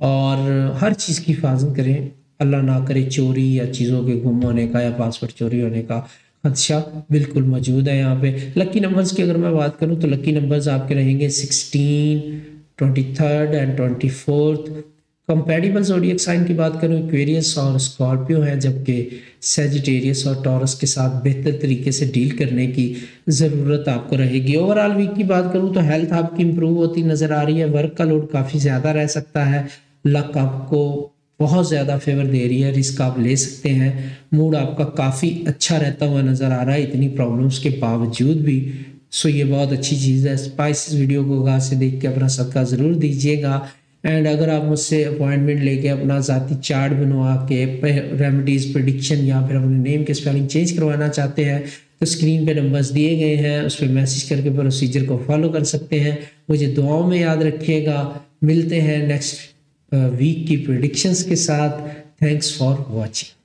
और हर चीज़ की हिफाजत करें। अल्लाह ना करे चोरी या चीज़ों के गुम होने का या पासवर्ड चोरी होने का खदशा बिल्कुल मौजूद है यहाँ पे। लकी नंबर्स की अगर मैं बात करूँ तो लकी नंबर्स आपके रहेंगे sixteen, twenty third and twenty fourth. Compatible zodiac sign की बात करूँ एक्वेरियस और स्कॉर्पियो हैं, जबकि सैजिटेरियस और टॉरस के साथ बेहतर तरीके से डील करने की ज़रूरत आपको रहेगी। ओवरऑल वीक की बात करूँ तो हेल्थ आपकी इंप्रूव होती नज़र आ रही है। वर्क का लोड काफ़ी ज़्यादा रह सकता है। लक आपको बहुत ज़्यादा फेवर दे रही है, रिस्क आप ले सकते हैं। मूड आपका काफ़ी अच्छा रहता हुआ नज़र आ रहा है इतनी प्रॉब्लम्स के बावजूद भी। सो ये बहुत अच्छी चीज़ है। स्पाइसिस वीडियो को गाँव से देख के अपना सदका ज़रूर दीजिएगा। एंड अगर आप मुझसे अपॉइंटमेंट लेके अपना ज़ाती चार्ट बनवा के रेमेडीज़, प्रेडिक्शन या फिर अपने नेम के स्पेलिंग चेंज करवाना चाहते हैं तो स्क्रीन पे नंबर्स दिए गए हैं, उस पर मैसेज करके प्रोसीजर को फॉलो कर सकते हैं। मुझे दुआओं में याद रखिएगा। मिलते हैं नेक्स्ट वीक की प्रेडिक्शंस के साथ। Thanks for watching.